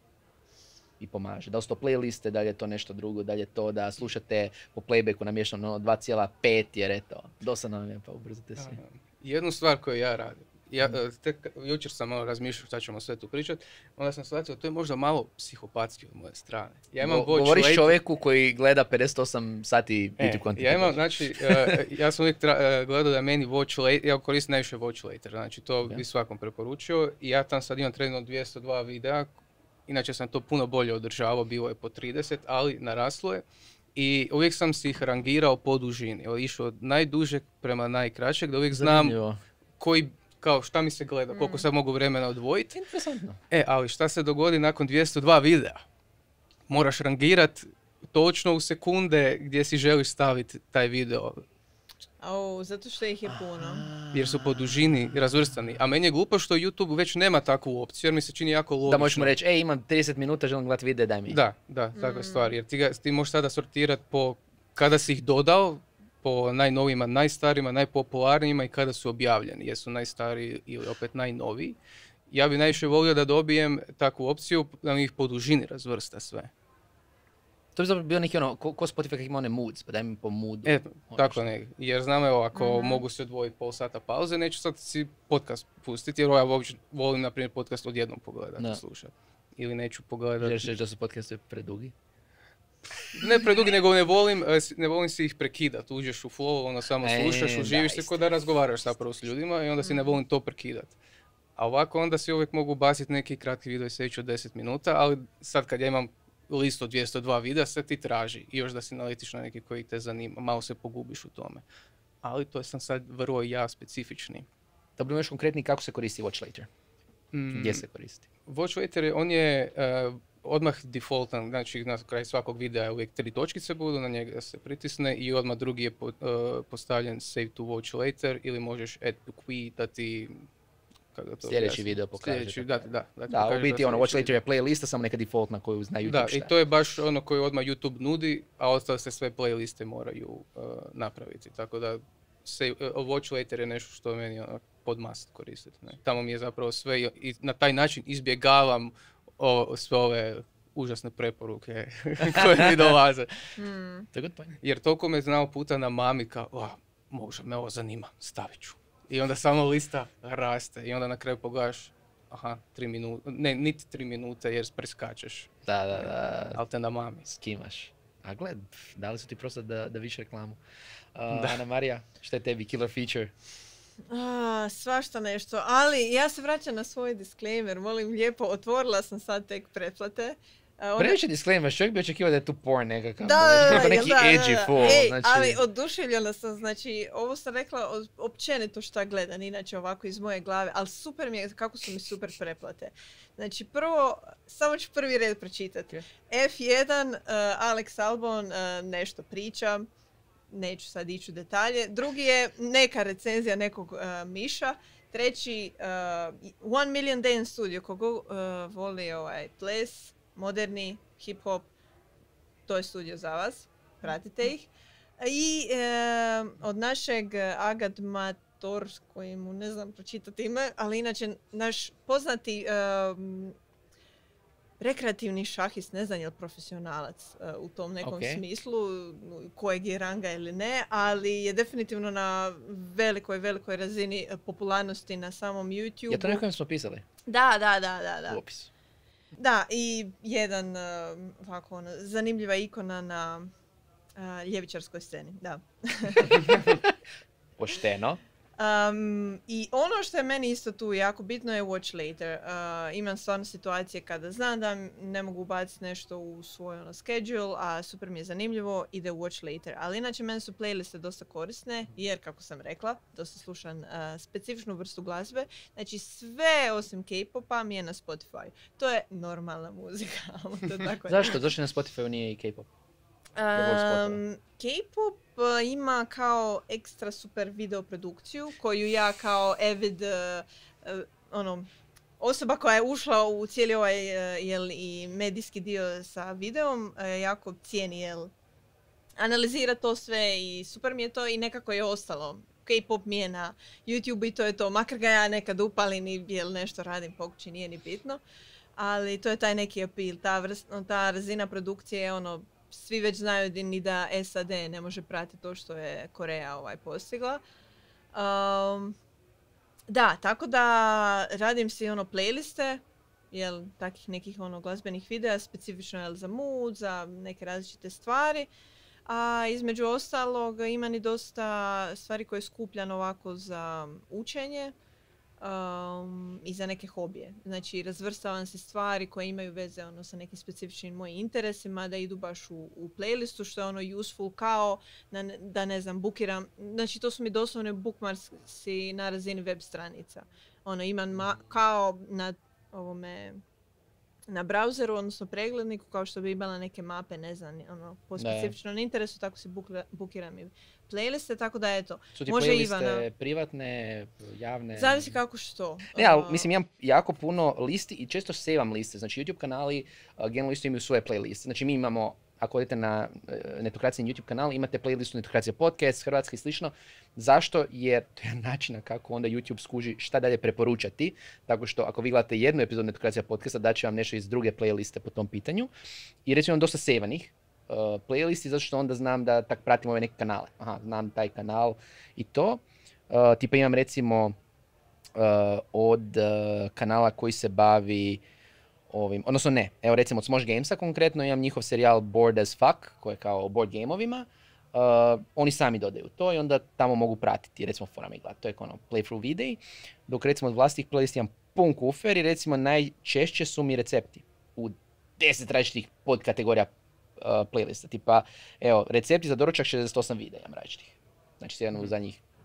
i pomaže? Da li su to playliste, da li je to nešto drugo, da li je to da slušate po playbacku namješteno dva zarez pet jer eto, dosadno vam je pa ubrzite si. Jednu stvar koju ja radim, ja, tek jučer sam malo razmišljao šta ćemo sve tu pričat, onda sam shvatio to je možda malo psihopatski od moje strane. Ja imam Go- watch Govoriš later- čovjeku koji gleda pedeset osam sati E, YouTube content. ja imam, znači, uh, ja sam uvijek tra- uh, gledao da je meni watch later, ja koristim najviše watch later, znači to Da. bi svakom preporučio i ja tam sad imam trenutno dvjesto dva videa, inače sam to puno bolje održavao, bilo je po trideset, ali naraslo je i uvijek sam si ih rangirao po dužini, evo, išao od najdužeg prema najkraćeg, da uvijek znam Zanimljivo. koji, kao šta mi se gleda, koliko sad mogu vremena odvojiti. Interesantno. E, ali šta se dogodi nakon dvjesto dva videa? Moraš rangirat točno u sekunde gdje si želiš staviti taj video, Au, zato što ih je puno. jer su po dužini razvrstani. A meni je glupo što YouTube već nema takvu opciju, jer mi se čini jako logično. Da možemo reći, ej imam trideset minuta, želim gledati video, daj mi. Da, da, takva stvar. Jer ti, ga, ti možeš sada sortirati po kada si ih dodao, po najnovijima, najstarijima, najpopularnijima i kada su objavljeni. Jesu najstariji ili opet najnoviji. Ja bi najviše volio da dobijem takvu opciju da mi ih po dužini razvrsta sve. To bi zapravo bio neki ono, ko, ko Spotify kak ima one moods, pa daj mi po moodu. E, Ono tako što- ne. Jer znam, evo, ako Mhm. mogu se odvojiti pol sata pauze, neću sad si podcast pustiti, jer ja uopće volim, na primjer, podcast odjednom pogledati Da. i slušati. Ili neću pogledati. Želiš reći da su podcaste predugi? Ne predugi, nego ne volim, e, s- ne volim si ih prekidat. Uđeš u flow, ono samo E, slušaš, da, uživiš se isto. kao da razgovaraš zapravo s ljudima i onda si ne volim to prekidat. A ovako onda si uvijek mogu baciti neki kratki video i sljedeći od deset minuta, ali sad kad ja imam list od dvjesto dva videa, sve ti traži i još da si naletiš na neki koji te zanima, malo se pogubiš u tome. Ali to sam sad vrlo ja specifični. Da budemo još konkretni kako se koristi Watch Later. Mm, Gdje se koristi? Watch Later, on je uh, odmah defaultan, znači na kraju svakog videa uvijek tri točkice budu, na njega se pritisne i odmah drugi je po, uh, postavljen Save to Watch Later ili možeš Add to Queue da ti kako to Sljedeći objasnim? video pokaže. Sljedeći, da, da, da, Da, u biti ono, Watch sljedeći Later je playlista, samo neka defaultna koju zna YouTube Da, šta i je. to je baš ono koje odmah YouTube nudi, a ostale se sve playliste moraju uh, napraviti. Tako da se, uh, Watch Later je nešto što meni ono, pod must koristiti. Ne? Tamo mi je zapravo sve i, i na taj način izbjegavam o, sve ove užasne preporuke koje mi dolaze. Mm. To je good point. Jer toliko me znao puta na mami kao, oh, možda me ovo zanima, stavit ću. I onda samo lista raste i onda na kraju pogledaš, aha, tri minute, ne, niti tri minute jer preskačeš. Da, da, da. Ali te na mami. Skimaš. A gled, dali su ti prosto da, da više reklamu. Uh, Da. Ana Marija, šta je tebi killer feature? A, svašta nešto, ali ja se vraćam na svoj disclaimer, molim lijepo, otvorila sam sad tek pretplate. A, onda- Previše disclaimer, čovjek bi očekivao da je tu porn nekakav. Da, da, znači, da, neki da, da, edgy da. full. Ej, znači, ali oduševljena sam, znači, ovo sam rekla o- općenito šta gledam, inače ovako iz moje glave, ali super mi je, kako su mi super pretplate. Znači, prvo, samo ću prvi red pročitati. F jedan, uh, Alex Albon uh, nešto priča, neću sad ići u detalje. Drugi je neka recenzija nekog uh, miša. Treći, uh, One Million Dance Studio, kogo uh, voli ovaj ples, moderni, hip-hop, to je studio za vas, pratite ih. I e, od našeg Agad Mator, koji mu ne znam pročitati ime, ali inače naš poznati e, rekreativni šahist, ne znam je li profesionalac e, u tom nekom Ok. smislu, kojeg je ranga ili ne, ali je definitivno na velikoj, velikoj razini popularnosti na samom YouTube. Ja to nekom smo pisali Da, da, da, da, da. u opisu. Da, i jedan uh, ovako, ono, zanimljiva ikona na uh, ljevičarskoj sceni, da. Pošteno. Um, I ono što je meni isto tu jako bitno je watch later. Uh, imam stvarno situacije kada znam da ne mogu ubaciti nešto u svoj ono, schedule, a super mi je zanimljivo, ide watch later. Ali inače meni su playliste dosta korisne, jer kako sam rekla, dosta slušam uh, specifičnu vrstu glazbe. Znači sve osim K-popa mi je na Spotify. To je normalna muzika. ali to tako je. Zašto? Zašto na Spotify nije i K-pop? voliš spotove? Um, K-pop uh, ima kao ekstra super video produkciju koju ja kao avid uh, uh, ono, osoba koja je ušla u cijeli ovaj uh, jel, i medijski dio sa videom uh, jako cijeni jel, analizira to sve i super mi je to i nekako je ostalo. K-pop mi je na YouTube i to je to, makar ga ja nekad upalim i jel nešto radim po kući, nije ni bitno. Ali to je taj neki appeal, ta, vrst, ta razina produkcije je ono, svi već znaju da ni da S A D ne može pratiti to što je Koreja ovaj postigla. Um, da, tako da radim si ono playliste, jel, takih nekih ono glazbenih videa, specifično jel, za mood, za neke različite stvari. A između ostalog imam i dosta stvari koje skupljam ovako za učenje. Um, i za neke hobije. Znači, razvrstavam se stvari koje imaju veze ono, sa nekim specifičnim mojim interesima, da idu baš u, u playlistu, što je ono useful kao na, da ne znam, bukiram. Znači, to su mi doslovne bookmarksi na razini web stranica. Ono, imam ma- kao na ovome na browseru, odnosno pregledniku, kao što bi imala neke mape, ne znam, ono, po specifičnom interesu, tako si bukla, bukiram i playliste, tako da eto. Su ti Može playliste Ivana. privatne, javne? Zavisi kako što. Ne, ali Uh, mislim imam jako puno listi i često sevam liste. Znači YouTube kanali uh, generalno isto imaju svoje playliste. Znači mi imamo, ako odete na uh, Netokracija YouTube kanal, imate playlistu Netokracija podcast, Hrvatska i slično. Zašto? Jer to je način kako onda YouTube skuži šta dalje preporučati. Tako što ako vi gledate jednu epizodu Netokracija podcasta, daće vam nešto iz druge playliste po tom pitanju. I recimo imam dosta sevanih uh, playlisti, zato što onda znam da tak pratim ove neke kanale. Aha, znam taj kanal i to. Uh, tipa imam recimo Uh, od uh, kanala koji se bavi ovim, odnosno ne, evo recimo od Smosh Gamesa konkretno imam njihov serijal Bored as Fuck, koji je kao o board gameovima, uh, oni sami dodaju to i onda tamo mogu pratiti, recimo forama i gledati, to je kao ono playthrough videi, dok recimo od vlastitih playlisti imam pun kufer i recimo najčešće su mi recepti u deset različitih podkategorija uh, playlista, tipa evo recepti za doručak šezdeset osam videa imam različitih, znači jedan u zadnjih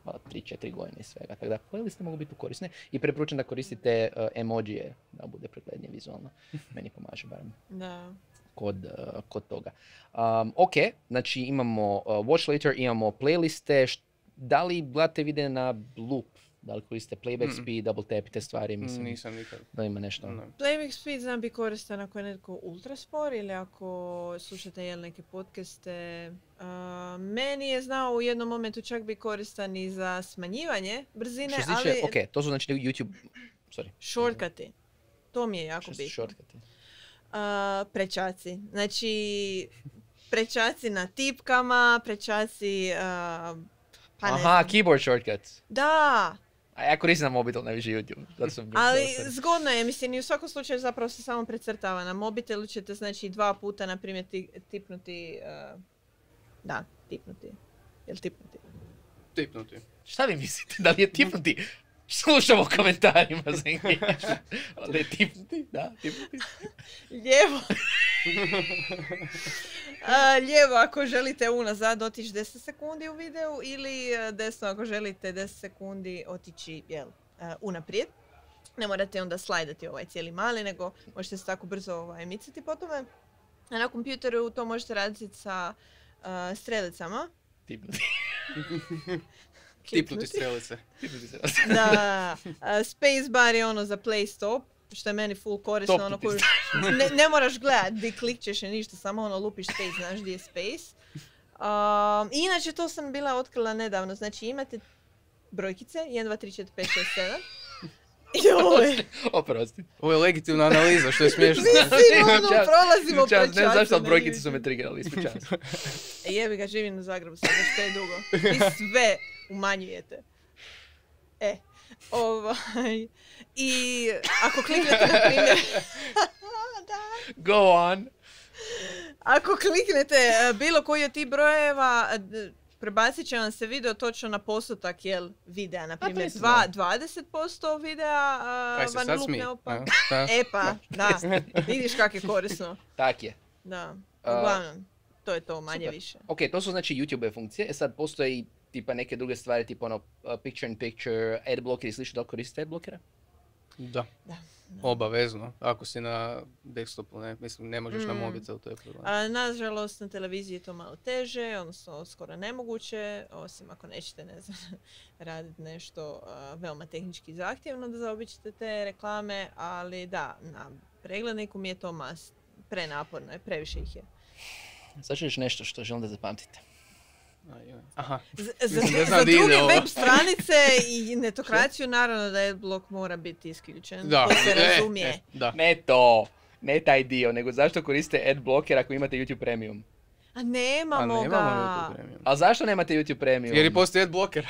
pa tri četiri godine i svega. Tako da playliste mogu biti korisne i preporučam da koristite uh, emojije da bude preglednije vizualno. Meni pomaže barem Da. kod, uh, kod toga. Um, ok, znači imamo uh, watch later, imamo playliste. Št- da li gledate videe na loop? Da li koriste playback Mm. speed, double tap i te stvari? Mislim, Nisam nikad. da ima nešto. Ne. Playback speed znam bi koristan ako je netko ultra spor ili ako slušate jel neke podcaste. Uh, meni je znao u jednom momentu čak bi koristan i za smanjivanje brzine, Što se tiče, ali ok, to su znači YouTube, sorry. shortcuti. To mi je jako Što su bitno. shortcuti? Uh, prečaci. Znači, prečaci na tipkama, prečaci... Uh, pa ne Aha, znam. keyboard shortcuts. Da, A ja koristim na mobitel, najviše YouTube. Zato sam ali sorry. zgodno je, mislim, i u svakom slučaju zapravo se samo precrtava. Na mobitelu ćete, znači, dva puta, na primjer, ti- tipnuti... Uh, da, tipnuti. Jel tipnuti? Tipnuti. Šta vi mislite? Da li je tipnuti? Slušamo u komentarima za English. Da li je tipnuti? Da, tipnuti. Lijevo. A, lijevo ako želite unazad otići deset sekundi u videu ili a, desno ako želite deset sekundi otići jel, a, unaprijed. Ne morate onda slajdati ovaj cijeli mali, nego možete se tako brzo ovaj, micati po tome. A na kompjuteru to možete raditi sa a, strelicama. Tipnuti. Tipnuti strelice. Tipnuti se. Da, a, spacebar je ono za play stop, što je meni full korisno. Ono Topnuti koju- ne, ne moraš gledat di klikćeš i ništa, samo ono lupiš space, znaš di je space. Um, i inače to sam bila otkrila nedavno, znači imate brojkice, jedan, dva, tri, četiri, pet, šest, sedam. Joj, Oprosti. Ovo je legitimna analiza, što je smiješno. mislim, ono, Čas- prolazimo Čas, ne znam zašto, ali na brojkice su YouTube. me triggerali, ispričavam se. E, jebi ga, živim u Zagrebu sad već pre dugo. Vi sve umanjujete. E, ovaj, i ako kliknete na primjer... da. Go on. Ako kliknete e, bilo koji od tih brojeva, e, d- prebacit će vam se video točno na postotak jel, videa. Na primjer, nisam dva, znao. dvadeset posto videa a, Kaj se van sad lupne smije? opa. a? Da. E pa, da, vidiš kak je korisno. Tak je. Da, A, uglavnom, to je to manje super. više. Ok, to su znači YouTube funkcije. E sad postoje i tipa neke druge stvari, tipa ono uh, picture in picture, ad blocker i slično. Da li koristite ad blockera? Da, Da. obavezno. Ako si na desktopu, ne, mislim, ne možeš na Mm. mobitel, to je problem. A, nažalost, na televiziji je to malo teže, odnosno skoro nemoguće, osim ako nećete, ne znam, raditi nešto a, veoma tehnički zahtjevno da zaobiđete te reklame, ali da, na pregledniku mi je to mas prenaporno, je, previše ih je. Sad ću reći nešto što želim da zapamtite. Aj, aj. Aha, Z- za, Mislim, ne znam za di ide druge ovo. web stranice i netokraciju naravno da adblock mora biti isključen, da. to se e, razumije. e, da. Ne to, ne taj dio, nego zašto koriste ad blocker ako imate YouTube Premium? A A nemamo nemamo ga. YouTube Premium. A zašto nemate YouTube Premium? Jer je postoji ad blocker.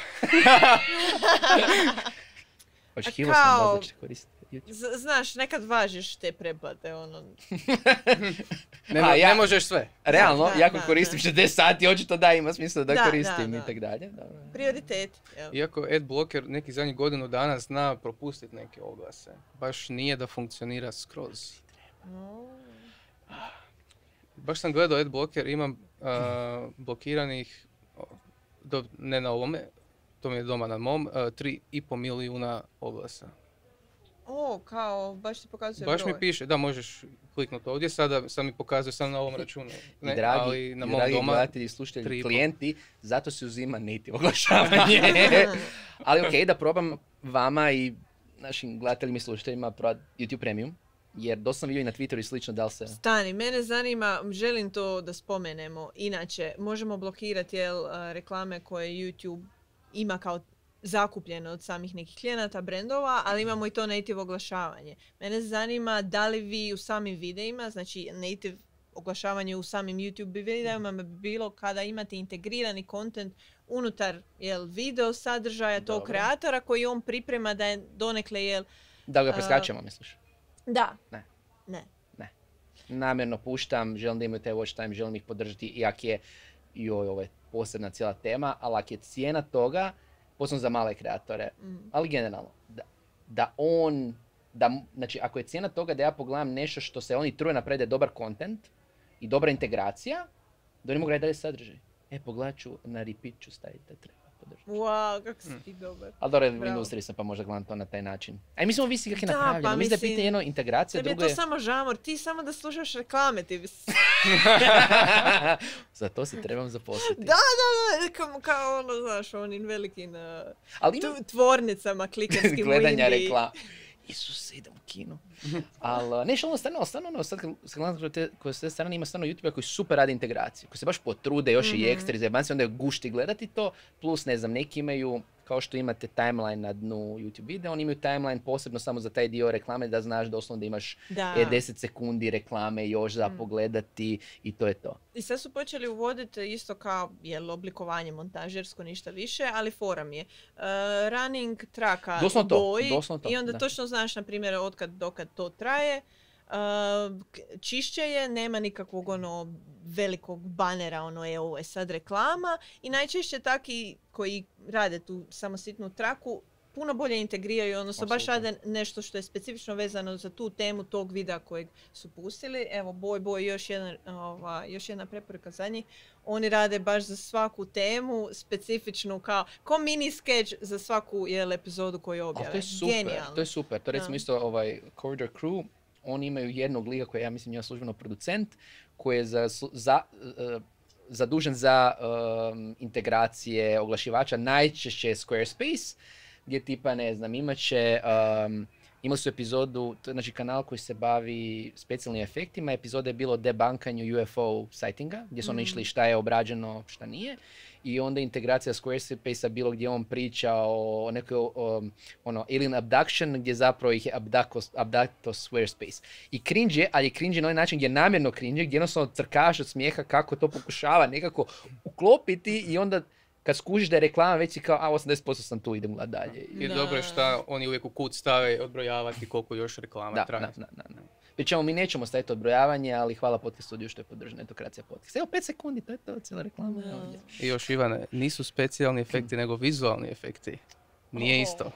Očekivao A sam kao- vas da ćete koristiti YouTube. Z- znaš, nekad važiš te pretplate, ono, Ne, A, mo- ja- ne možeš sve. Realno, da, ja ako da, koristim da. šezdeset sati, očito da ima smisla da, Da, koristim da, i da. tak dalje. Dobro. prioritet. Jel? Iako ad blocker neki zadnjih godinu dana zna propustiti neke oglase. Baš nije da funkcionira skroz. Oh. Baš sam gledao ad blocker, imam a, blokiranih, o, do, ne na ovome, to mi je doma na mom, a, tri i pol milijuna oglasa. O, kao, baš ti pokazuje Baš broj. mi piše, da možeš kliknuti ovdje, sada sam mi pokazuje sam na ovom računu. I Ne, dragi, ali na i mom dragi doma, gledatelji, slušatelji, tri i pol. klijenti, zato se uzima native oglašavanje. Ali ok, da probam vama i našim gledateljima i slušateljima probati YouTube Premium, jer dosta sam vidio i na Twitteru i slično da li se... Stani, mene zanima, želim to da spomenemo. Inače, možemo blokirati jel, a, reklame koje YouTube ima kao zakupljeno od samih nekih klijenata, brendova, ali imamo i to native oglašavanje. Mene zanima da li vi u samim videima, znači native oglašavanje u samim YouTube videima bi bilo kada imate integrirani kontent unutar jel, video sadržaja tog Dobro. kreatora koji on priprema da je donekle jel... Da ga A- preskačemo, misliš? Da. Ne. Ne. Namjerno puštam, želim da imaju taj watch time, želim ih podržati, iak je, joj, ovo je posebna cijela tema, ali ako je cijena toga, posebno za male kreatore, Mm. ali generalno, da, da on, da, m- znači ako je cijena toga da ja pogledam nešto što se oni truje napraviti da je dobar content i dobra integracija, da oni mogu raditi dalje sadržaj. E, pogledat ću, na repeat ću staviti da treba. podržati. Wow, kako si ti dobar. Ali dobro, u Bravo. industriji sam pa možda gledam to na taj način. A i mislim ovisi kako je Da, napravljeno. pa mislim da je mislim, pitanje jedno integracija, Tebi je drugo to je... samo žamor, ti samo da slušaš reklame, ti bi... s- Za to se trebam zaposliti. Da, da, da, kao, kao ono, znaš, onim velikim uh, Ali ima tu- tvornicama klikarskim u gledanja Indiji. reklama. Isuse, idem u kino. Ali, ne, što ono stvarno, stvarno, ono, sad kad kad gledam kroz te, kroz te strane ima stvarno YouTube koji super radi integraciju, koji se baš potrude još i ekstra izjebanci, onda je gušti gledati to, plus, ne znam, neki imaju, kao što imate timeline na dnu YouTube videa, oni imaju timeline posebno samo za taj dio reklame, da znaš doslovno da imaš Da. e, deset sekundi reklame još za Mm. pogledati i to je to. I sad su počeli uvoditi isto kao, jel, oblikovanje montažersko, ništa više, ali forum je. Uh, running traka Doslovno to, boji doslovno to, i onda da. točno znaš, na primjer, otkad dokad to traje. Uh, k- čišće je, nema nikakvog ono velikog banera, ono je ovo je sad reklama i najčešće taki koji rade tu samo sitnu traku puno bolje integriraju, odnosno baš Apsolutno. rade nešto što je specifično vezano za tu temu tog videa kojeg su pustili. Evo, Boj Boj, još jedna, ova, još jedna preporuka za njih. Oni rade baš za svaku temu specifičnu kao, ko mini sketch za svaku jel, epizodu koju Ali objave. to je super, Genijalno. to je super. To recimo Da. isto ovaj Corridor Crew, oni imaju jednog lika koji je, ja mislim, njima službeno producent, koji je za, za, uh, zadužen za um, integracije oglašivača, najčešće Squarespace, gdje tipa, ne znam, imat će, um, imali su epizodu, to je znači kanal koji se bavi specijalnim efektima, epizoda je bilo o debunkanju U F O sightinga, gdje su ono Mm. išli šta je obrađeno, šta nije. I onda integracija Squarespace-a bilo gdje on priča o nekoj o, ono, alien abduction, gdje zapravo ih je abdako, abdakto Squarespace. I cringe je, ali je cringe na onaj način gdje je namjerno cringe, gdje jednostavno crkaš od smijeha kako to pokušava nekako uklopiti i onda kad skužiš da je reklama već si kao, a osamdeset posto sam tu, idem gledat dalje. I Da. dobro je šta oni uvijek u kut stave odbrojavati koliko još reklama Da, traje. da, da, da, da. Pri čemu mi nećemo staviti odbrojavanje, ali hvala podcast studiju što je podržana Etokracija podcast. Evo pet sekundi, to je to, cijela reklama. Da. evo ovdje. I još Ivane, nisu specijalni efekti nego vizualni efekti. Nije O. isto.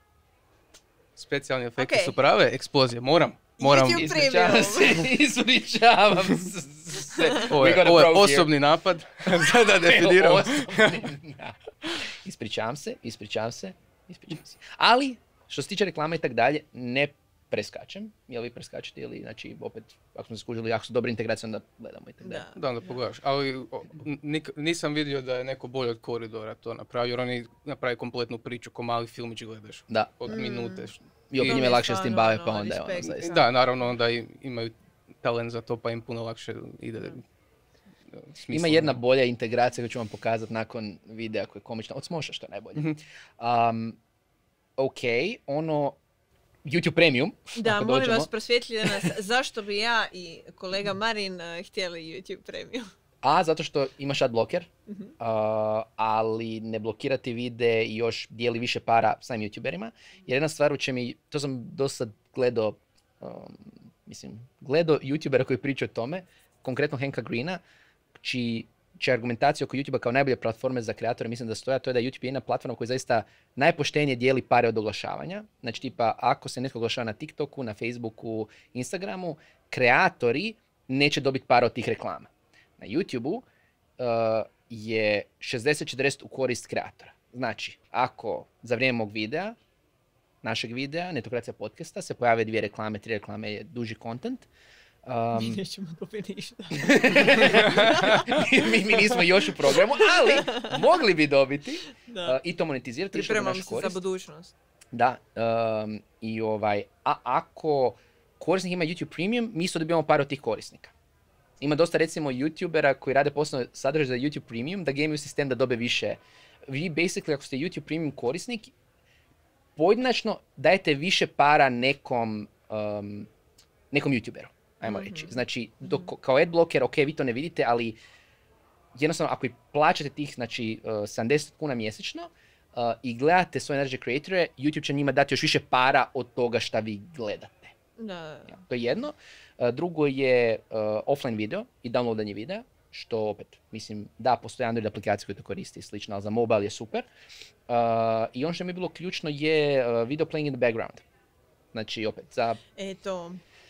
Specijalni efekti Okej. su prave eksplozije, moram. Moram. YouTube Ispričavam Premium. se, ispričavam se. Ovo je, We got a ovo je pro here. osobni napad. Da, da definiram. Osobni, da. Ispričavam se, ispričavam se, ispričavam se. Ali, što se tiče reklama i tak dalje, ne preskačem. Jel vi preskačete ili, znači, opet, ako smo se skužili, ako su dobre integracije, onda gledamo i tak dalje. Da. Da, onda pogledaš. Ali o, nik- nisam vidio da je neko bolje od Koridora to napravio, jer oni napravi kompletnu priču ko mali filmić gledaš Da. od Mm. minute. I opet I- njima je lakše s tim stvarno, bave, pa ono, onda je ono respekt. zaista. Da, naravno onda i- imaju talent za to, pa im puno lakše ide. Da. e, Ima smisleno. jedna bolja integracija koju ću vam pokazati nakon videa koja je komična. Od Smoša što je najbolje. Mhm. Um, ok, ono, YouTube Premium. Da, ako molim dođemo. vas, prosvjetljite nas zašto bi ja i kolega Marin uh, htjeli YouTube Premium. A, zato što imaš ad blocker, Mhm. uh, ali ne blokirati vide i još dijeli više para samim youtuberima. Jer jedna stvar u čem mi, to sam dosta gledao, um, mislim, gledao youtubera koji pričaju o tome, konkretno Hanka Greena, čiji čija argumentacija oko YouTube-a kao najbolje platforme za kreatore mislim da stoja, to je da YouTube je jedna platforma koja zaista najpoštenije dijeli pare od oglašavanja. Znači tipa ako se netko oglašava na TikToku, na Facebooku, Instagramu, kreatori neće dobiti pare od tih reklama. Na YouTube-u uh, je šezdeset četrdeset u korist kreatora. Znači, ako za vrijeme mog videa, našeg videa, Netokracija podcasta, se pojave dvije reklame, tri reklame, je duži content, Mi um, nećemo dobiti ništa. mi, mi nismo još u programu, ali mogli bi dobiti Da. uh, i to monetizirati. što je u Pripremamo našu se za korist. budućnost. Da, um, i ovaj, a ako korisnik ima YouTube Premium, mi isto dobijamo par od tih korisnika. Ima dosta recimo YouTubera koji rade posebno sadržaj za YouTube Premium, da gemiju sistem da dobe više. Vi basically ako ste YouTube Premium korisnik, pojedinačno dajete više para nekom, um, nekom YouTuberu, ajmo Mhm. reći. Znači, dok, kao adblocker, ok, vi to ne vidite, ali jednostavno ako i plaćate tih znači, uh, sedamdeset kuna mjesečno uh, i gledate svoje energy creatore, YouTube će njima dati još više para od toga šta vi gledate. Da. Ja, to je jedno. Uh, drugo je uh, offline video i downloadanje videa, što opet, mislim, da, postoje Android aplikacije koje to koristi i slično, ali za mobile je super. Uh, I ono što mi je bilo ključno je uh, video playing in the background. Znači, opet, za Eto,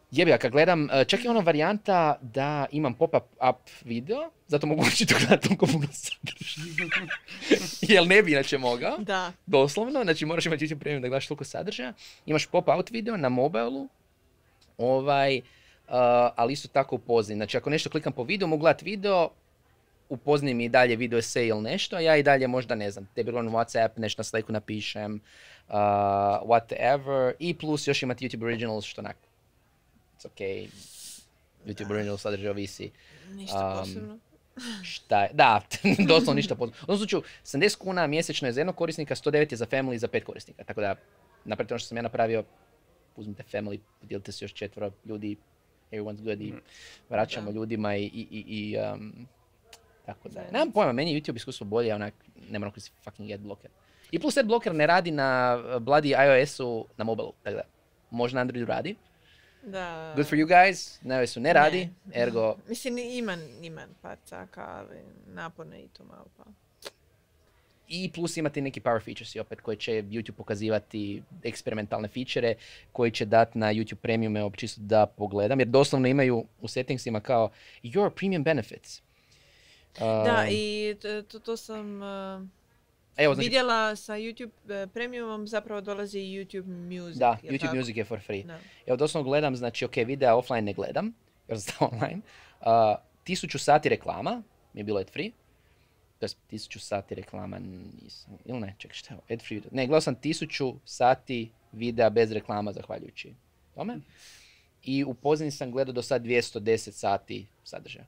Jebi ga, kad gledam, e, čak i ona varijanta da imam pop-up up video, zato mogu učiti gledati toliko puno sadržaja. Jel ne bi inače mogao, Da. doslovno, znači moraš imati YouTube Premium da gledaš toliko sadržaja. Imaš pop-out video na mobilu, ovaj, uh, ali isto tako u pozadini. Znači ako nešto klikam po videu, mogu gledati video, u pozadini mi i dalje video esej ili nešto, a ja i dalje možda, ne znam, tebi na WhatsApp, nešto na Slacku napišem, uh, whatever, i plus još imati YouTube Originals, što onak, it's okay, YouTube Originals sadržaj ovisi. Ništa Um, posebno. Šta je? Da, doslovno ništa posebno. U tom slučaju, sedamdeset kuna mjesečno je za jednog korisnika, sto devet je za family za pet korisnika. Tako da, napravite ono što sam ja napravio, uzmite family, podijelite se još četvoro ljudi, everyone's good i vraćamo Da. ljudima i, i, i, i um, tako da. Nemam pojma, meni je YouTube iskustvo bolje, onak, ne moram koristiti fucking adblocker. I plus adblocker ne radi na uh, bloody iOS-u na mobilu, tako da, možda na Androidu radi. Da. Good for you guys, na iOS-u ne radi, ergo, Mislim, ima, ima par caka, ali naporno i to malo pa. i plus imate neki power features i opet koji će YouTube pokazivati eksperimentalne feature koji će dati na YouTube Premiume čisto da pogledam, jer doslovno imaju u settingsima kao your premium benefits. Da, Um, i to, to, to sam uh, evo, znači, vidjela sa YouTube uh, Premiumom, zapravo dolazi i YouTube Music. da, jel YouTube tako? Music je for free. Da. Evo doslovno gledam, znači ok, videa offline ne gledam, jer sam online. Uh, tisuću sati reklama mi je bilo ad free. To je tisuću sati reklama nisam, ili ne, čekaj šta je ovo, ad free video. Ne, gledao sam tisuću sati videa bez reklama zahvaljujući tome. I u pozadini sam gledao do sad dvjesto deset sati sadržaja.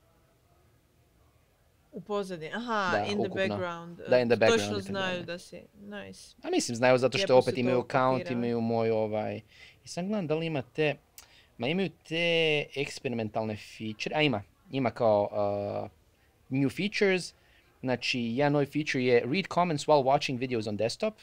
U pozadini, aha, Da, in the ukupno. background. Da, in the background Točno i tako znaju dalje. da si, nice. A mislim, znaju zato što Lijepo opet su imaju to account, upakirali. imaju moj ovaj... I sam gledam da li ima te... Ma imaju te eksperimentalne feature... A ima, ima kao uh, new features. Znači, jedan novi feature je read comments while watching videos on desktop.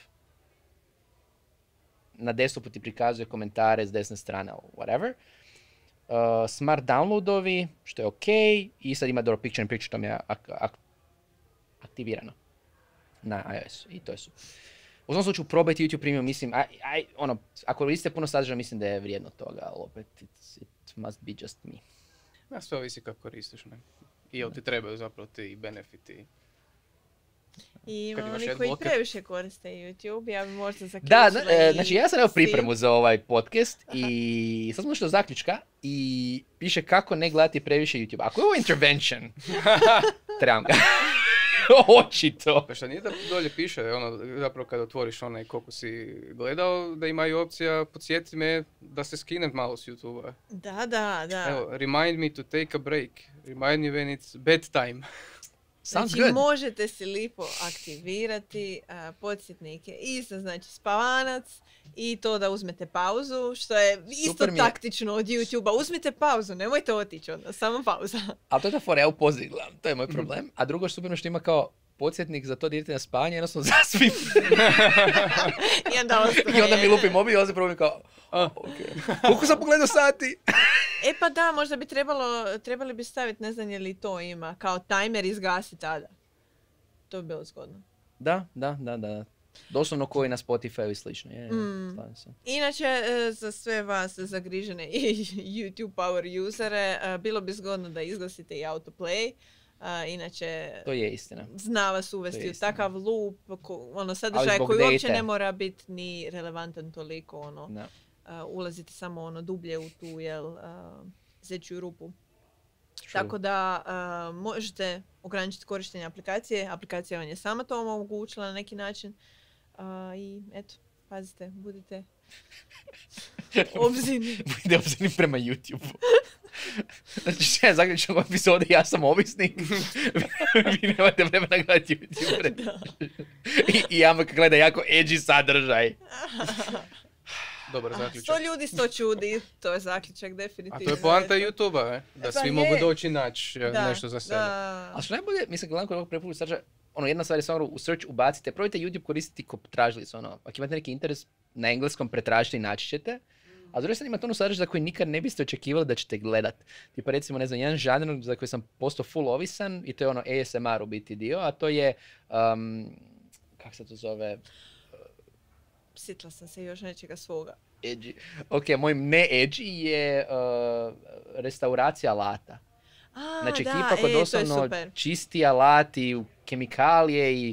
Na desktopu ti prikazuje komentare s desne strane, whatever. Uh, smart downloadovi, što je ok. I sad ima dobro picture in picture, to mi je ak- ak- aktivirano na iOS. I to je super. U svom slučaju probajte YouTube Premium, mislim, aj, aj, ono, ako koristite puno sadržaja, mislim da je vrijedno toga, ali opet, it's, it must be just me. Ja, sve ovisi kako koristiš, ne? I jel ti trebaju zapravo ti benefiti. I Kad ima imaš oni koji adblocker. previše koriste YouTube, ja bi možda Da, zaključila zna- e, i znači ja sam evo s tim. pripremu za ovaj podcast i sad smo došli do zaključka i piše kako ne gledati previše YouTube. Ako je ovo intervention, trebam ga. Očito. Pa šta nije da dolje piše, ono, zapravo kada otvoriš onaj koliko si gledao, da ima i opcija podsjeti me da se skinem malo s YouTube-a. Da, da, da. Evo, remind me to take a break. Remind me when it's bedtime. Sounds Znači good. možete si lipo aktivirati uh, podsjetnike i za znači spavanac i to da uzmete pauzu, što je isto Super mi je. taktično od YouTube-a. Uzmite pauzu, nemojte otići onda, samo pauza. Ali to je ta fora, ja u pozadini gledam, to je moj problem. A drugo što super mi je što ima kao podsjetnik za to da idete na spavanje, jednostavno zaspim. I onda ostane. I onda mi lupi mobil i onda se probam kao, A, okay. Koliko sam pogledao sati? E pa da, možda bi trebalo, trebali bi staviti, ne znam je li to ima, kao timer izgasi tada. To bi bilo zgodno. Da, da, da, da. Doslovno koji na Spotify i slično. Je, Mm. slažem se. Inače, e, za sve vas zagrižene i YouTube power usere, e, bilo bi zgodno da izglasite i autoplay. E, Inače, To je istina. zna vas To uvesti je u istina. takav loop, ko, ono sadržaj zbog koji uopće date. ne mora biti ni relevantan toliko, ono, Da. e, ulazite samo ono dublje u tu, jel, uh, zečju rupu. True. Tako da uh, možete ograničiti korištenje aplikacije, aplikacija vam je sama to omogućila na neki način uh, i eto, pazite, budite obzirni. Bude obzirni prema YouTube. Znači, što ja zaključam u epizodi, ja sam ovisnik. Vi nemate vremena gledati YouTube. I, I ja kad gleda jako edgy sadržaj. dobar Ah, zaključak. sto ljudi, sto čudi, to je zaključak definitivno. A to je poanta eto. YouTube-a, e? da Pa svi je. mogu doći i naći e, Da, nešto za sebe. da. A što najbolje, mislim, gledam kod ovog preporuku sadržaja, ono, jedna stvar je samo u search ubacite, probajte YouTube koristiti kao tražilicu, ono, ako imate neki interes na engleskom, pretražite i naći ćete. A s druge strane imate ono sadržaj za koji nikad ne biste očekivali da ćete gledat. Tipa recimo, ne znam, jedan žanr za koji sam postao full ovisan i to je ono A S M R u biti dio, a to je, um, kak se to zove, Sjetila sam se još nečega svoga. Edgy. Ok, moj ne edgy je uh, restauracija alata. A, Znači, da, ekipa koja e, to je doslovno super. čisti alati, u kemikalije i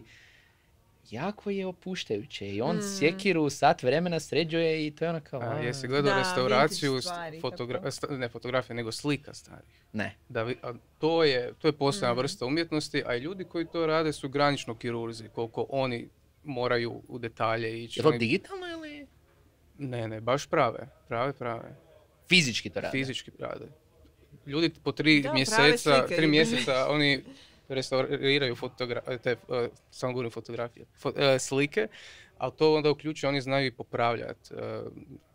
jako je opuštajuće. I on Mm. sjekiru sat vremena sređuje i to je ono kao... A, a, jesi gledao Da, restauraciju, vintage stvari, fotogra- tako. sta- ne fotografije, nego slika starih? Ne. Da vi, a to je, to je posebna Mm. vrsta umjetnosti, a i ljudi koji to rade su granično kirurzi, koliko oni moraju u detalje ići. Je to Oni- digitalno ili Ne, ne, baš prave, prave, prave. fizički to rade? Fizički rade. Ljudi po tri Da, prave mjeseca, slike. tri mjeseca oni restauriraju fotogra- te, uh, samo govorim fotografije, fo- uh, slike, ali to onda uključuje, oni znaju i popravljati. Uh,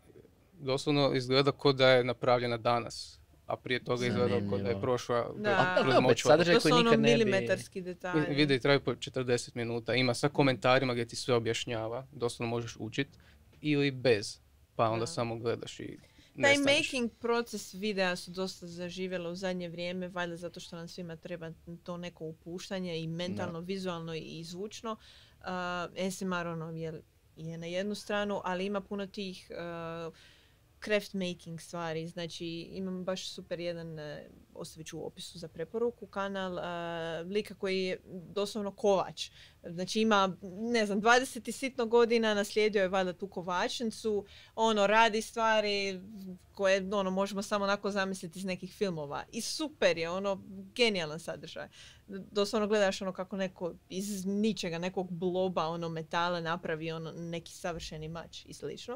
doslovno izgleda kao da je napravljena danas, a prije toga izgleda kao da je Zanimljivo. prošla Da. A to kroz je opet močvaru. sadržaj To koji su ono nikad ne bi... milimetarski detalji. Videi traju po četrdeset minuta, ima sa komentarima gdje ti sve objašnjava, doslovno možeš učit, ili bez, pa onda Da. samo gledaš i Taj nestaneš. making proces videa su dosta zaživjela u zadnje vrijeme, valjda zato što nam svima treba to neko upuštanje i mentalno, vizualno i zvučno. Uh, A S M R ono je, je na jednu stranu, ali ima puno tih uh, craft making stvari. Znači imam baš super jedan, uh, ostavit ću u opisu za preporuku, kanal uh, lika koji je doslovno kovač. Znači ima, ne znam, dvadeset i sitno godina, naslijedio je valjda tu kovačnicu, ono, radi stvari koje, ono, možemo samo onako zamisliti iz nekih filmova. I super je, ono, genijalan sadržaj. Doslovno gledaš ono kako neko iz ničega, nekog bloba, ono, metala napravi ono neki savršeni mač i slično.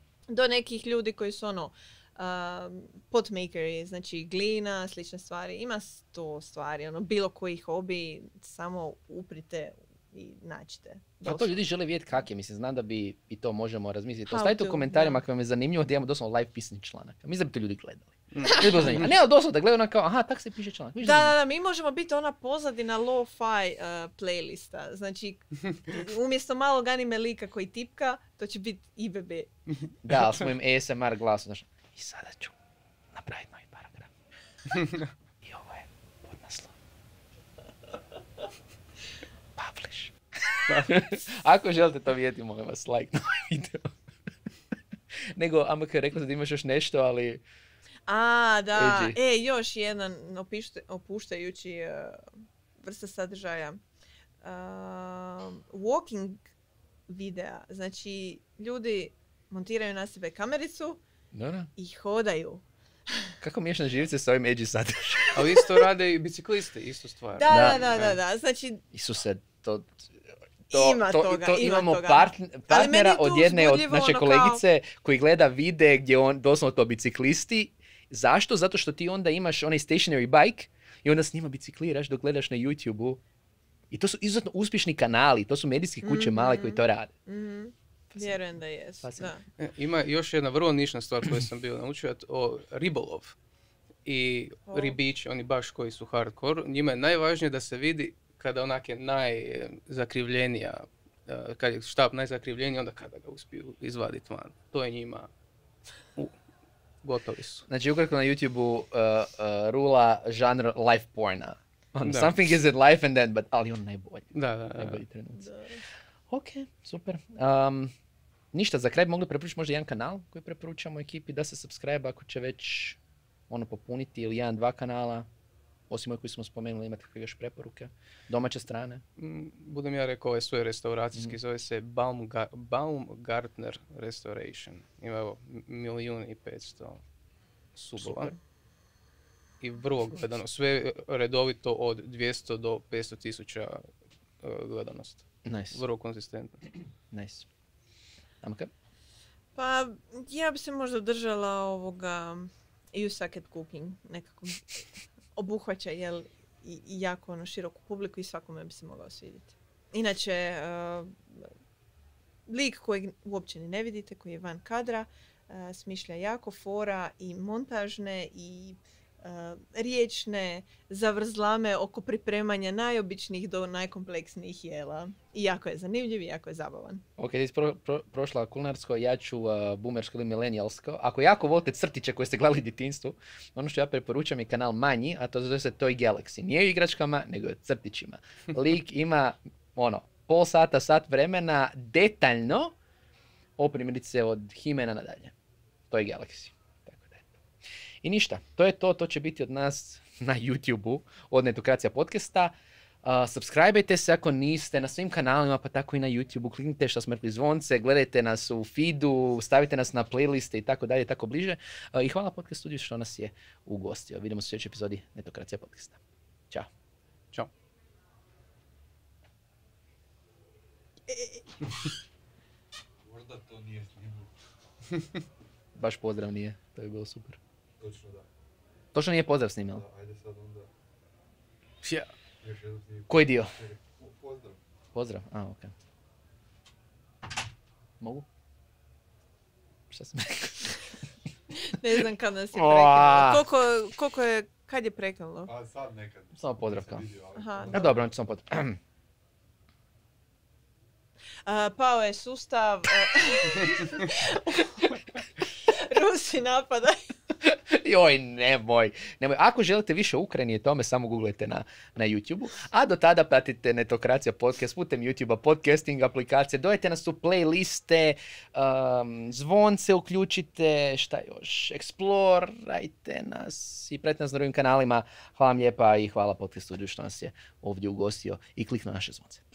Do nekih ljudi koji su ono, uh, potmakeri, znači glina, slične stvari. Ima sto stvari, ono, bilo koji hobi, samo uprite i nađite. A to ljudi žele vidjeti kak je, mislim, znam da bi i to možemo razmisliti. How Ostavite u to, komentarima da. ako vam je zanimljivo da imamo doslovno live pisani članak. Mislim da bi to ljudi gledali. Ljudi bilo zanimljivo. A ne, ali doslovno da gledaju ono kao, aha, tak se piše članak. Viš Da, zanimljivo. da, da, mi možemo biti ona pozadina lo-fi uh, playlista. Znači, umjesto malog anime lika koji tipka, to će biti I B B. Da, ali s mojim A S M R glasom, znaš, i sada ću napraviti novi paragraf. I ovo je podnaslov. Publish. Ako želite to vidjeti, molim vas, like na ovaj video. Nego, Amaka, rekao sam da imaš još nešto, ali... A, da. Edgy. E, još jedan opište- opuštajući uh, vrsta sadržaja. Uh, walking videa. Znači, ljudi montiraju na sebe kamericu Da, da. i hodaju. Kako miješam živce s ovim edgy sadržajem? Ali isto rade i biciklisti, isto stvar. Da, Da, da, da, da, da. da. Znači, Isuse, to... To, Ima to, toga, to ima imamo toga. part- meni partnera je to od jedne od uzbudljivo, naše ono kolegice koji gleda videe gdje on doslovno to biciklisti. Zašto? Zato što ti onda imaš onaj stationary bike i onda s njima bicikliraš dok gledaš na YouTube-u. I to su izuzetno uspješni kanali, to su medijske kuće male koji to rade. mhm, vjerujem da jesu. Pa sam- Da. E, Ima još jedna vrlo nišna stvar koju sam bio naučio, a to- o ribolov. I O. ribići, oni baš koji su hardcore, njima je najvažnije da se vidi kada onak je najzakrivljenija, e, kad je štap najzakrivljeniji, onda kada ga uspiju izvaditi van. To je njima, u, gotovi su. Znači, ukratko na YouTube-u uh, uh, rula žanr life porna. On, Da. something is in life and then, but ali on najbolji. Da, da, da. Najbolji trenuci. Da. Ok, super. Um, ništa, za kraj bi mogli preporučiti možda jedan kanal koji preporučamo ekipi da se subscribe ako će već ono popuniti ili jedan, dva kanala. Osim ovih koji smo spomenuli, imate kakve još preporuke. Domaće strane. Mm, Budem ja rekao, ovaj svoj restauracijski, zove se Baumga- Baumgartner Restoration. Ima evo milijun i petsto subova. Super. I vrlo gledano, sve redovito od dvjesto do petsto tisuća uh, gledanost. Nice, Vrlo konzistentno. nice. Amaka? Pa, ja bi se možda držala ovoga You Suck at Cooking. Nekako obuhvaća, jel, i, i jako ono široku publiku i svakome bi se mogao svidjeti. Inače, uh, lik kojeg uopće ni ne vidite, koji je van kadra, uh, smišlja jako fora i montažne i uh, riječne zavrzlame oko pripremanja najobičnijih do najkompleksnijih jela. I jako je zanimljiv i jako je zabavan. Ok, ti si pro, pro, prošla kulinarsko, ja ću uh, boomersko ili millennialsko. Ako jako volite crtiće koje ste gledali u djetinjstvu, ono što ja preporučam je kanal manji, a to zove se Toy Galaxy. Nije u igračkama, nego je u crtićima. Lik ima, ono, pol sata, sat vremena, detaljno, o primjerice od Himena nadalje. To je Galaxy. Tako da je to. I ništa, to je to, to će biti od nas na YouTube-u, od Netokracija podcasta. Uh, subscribe-ajte se ako niste na svim kanalima, pa tako i na YouTube-u, kliknite što smo rekli zvonce, gledajte nas u feedu, stavite nas na playliste i tako dalje, tako bliže. Uh, I hvala Podcast Studiju što nas je ugostio. Vidimo se u sljedećoj epizodi Netokracija podcasta. Ćao. Ćao. Možda to nije snimno. Baš pozdrav nije, to je bilo super. Točno da. Točno nije pozdrav snimio. Da, ajde sad onda Ja. još jednom snimimo. Koji dio? Pozdrav. Pozdrav? A, okej. Mogu? Šta sam rekao? Ne znam kad nas je Oa. prekinulo. Koliko, koliko je, kad je prekinulo? A sad nekad. Samo pozdrav Nisam kao. vidio, ali- Aha, A dobro, on će samo pozdrav. A, pao je sustav. Rusi napadaju. Joj, nemoj, nemoj. Ako želite više o Ukrajini i tome, samo googlajte na, na YouTube-u. A do tada pratite Netokracija podcast putem YouTube-a, podcasting aplikacije, dodajte nas u playliste, um, zvonce uključite, šta još, eksplorajte nas i pratite nas na drugim kanalima. Hvala vam lijepa i hvala Podcast Studiju što nas je ovdje ugostio i kliknuo naše zvonce.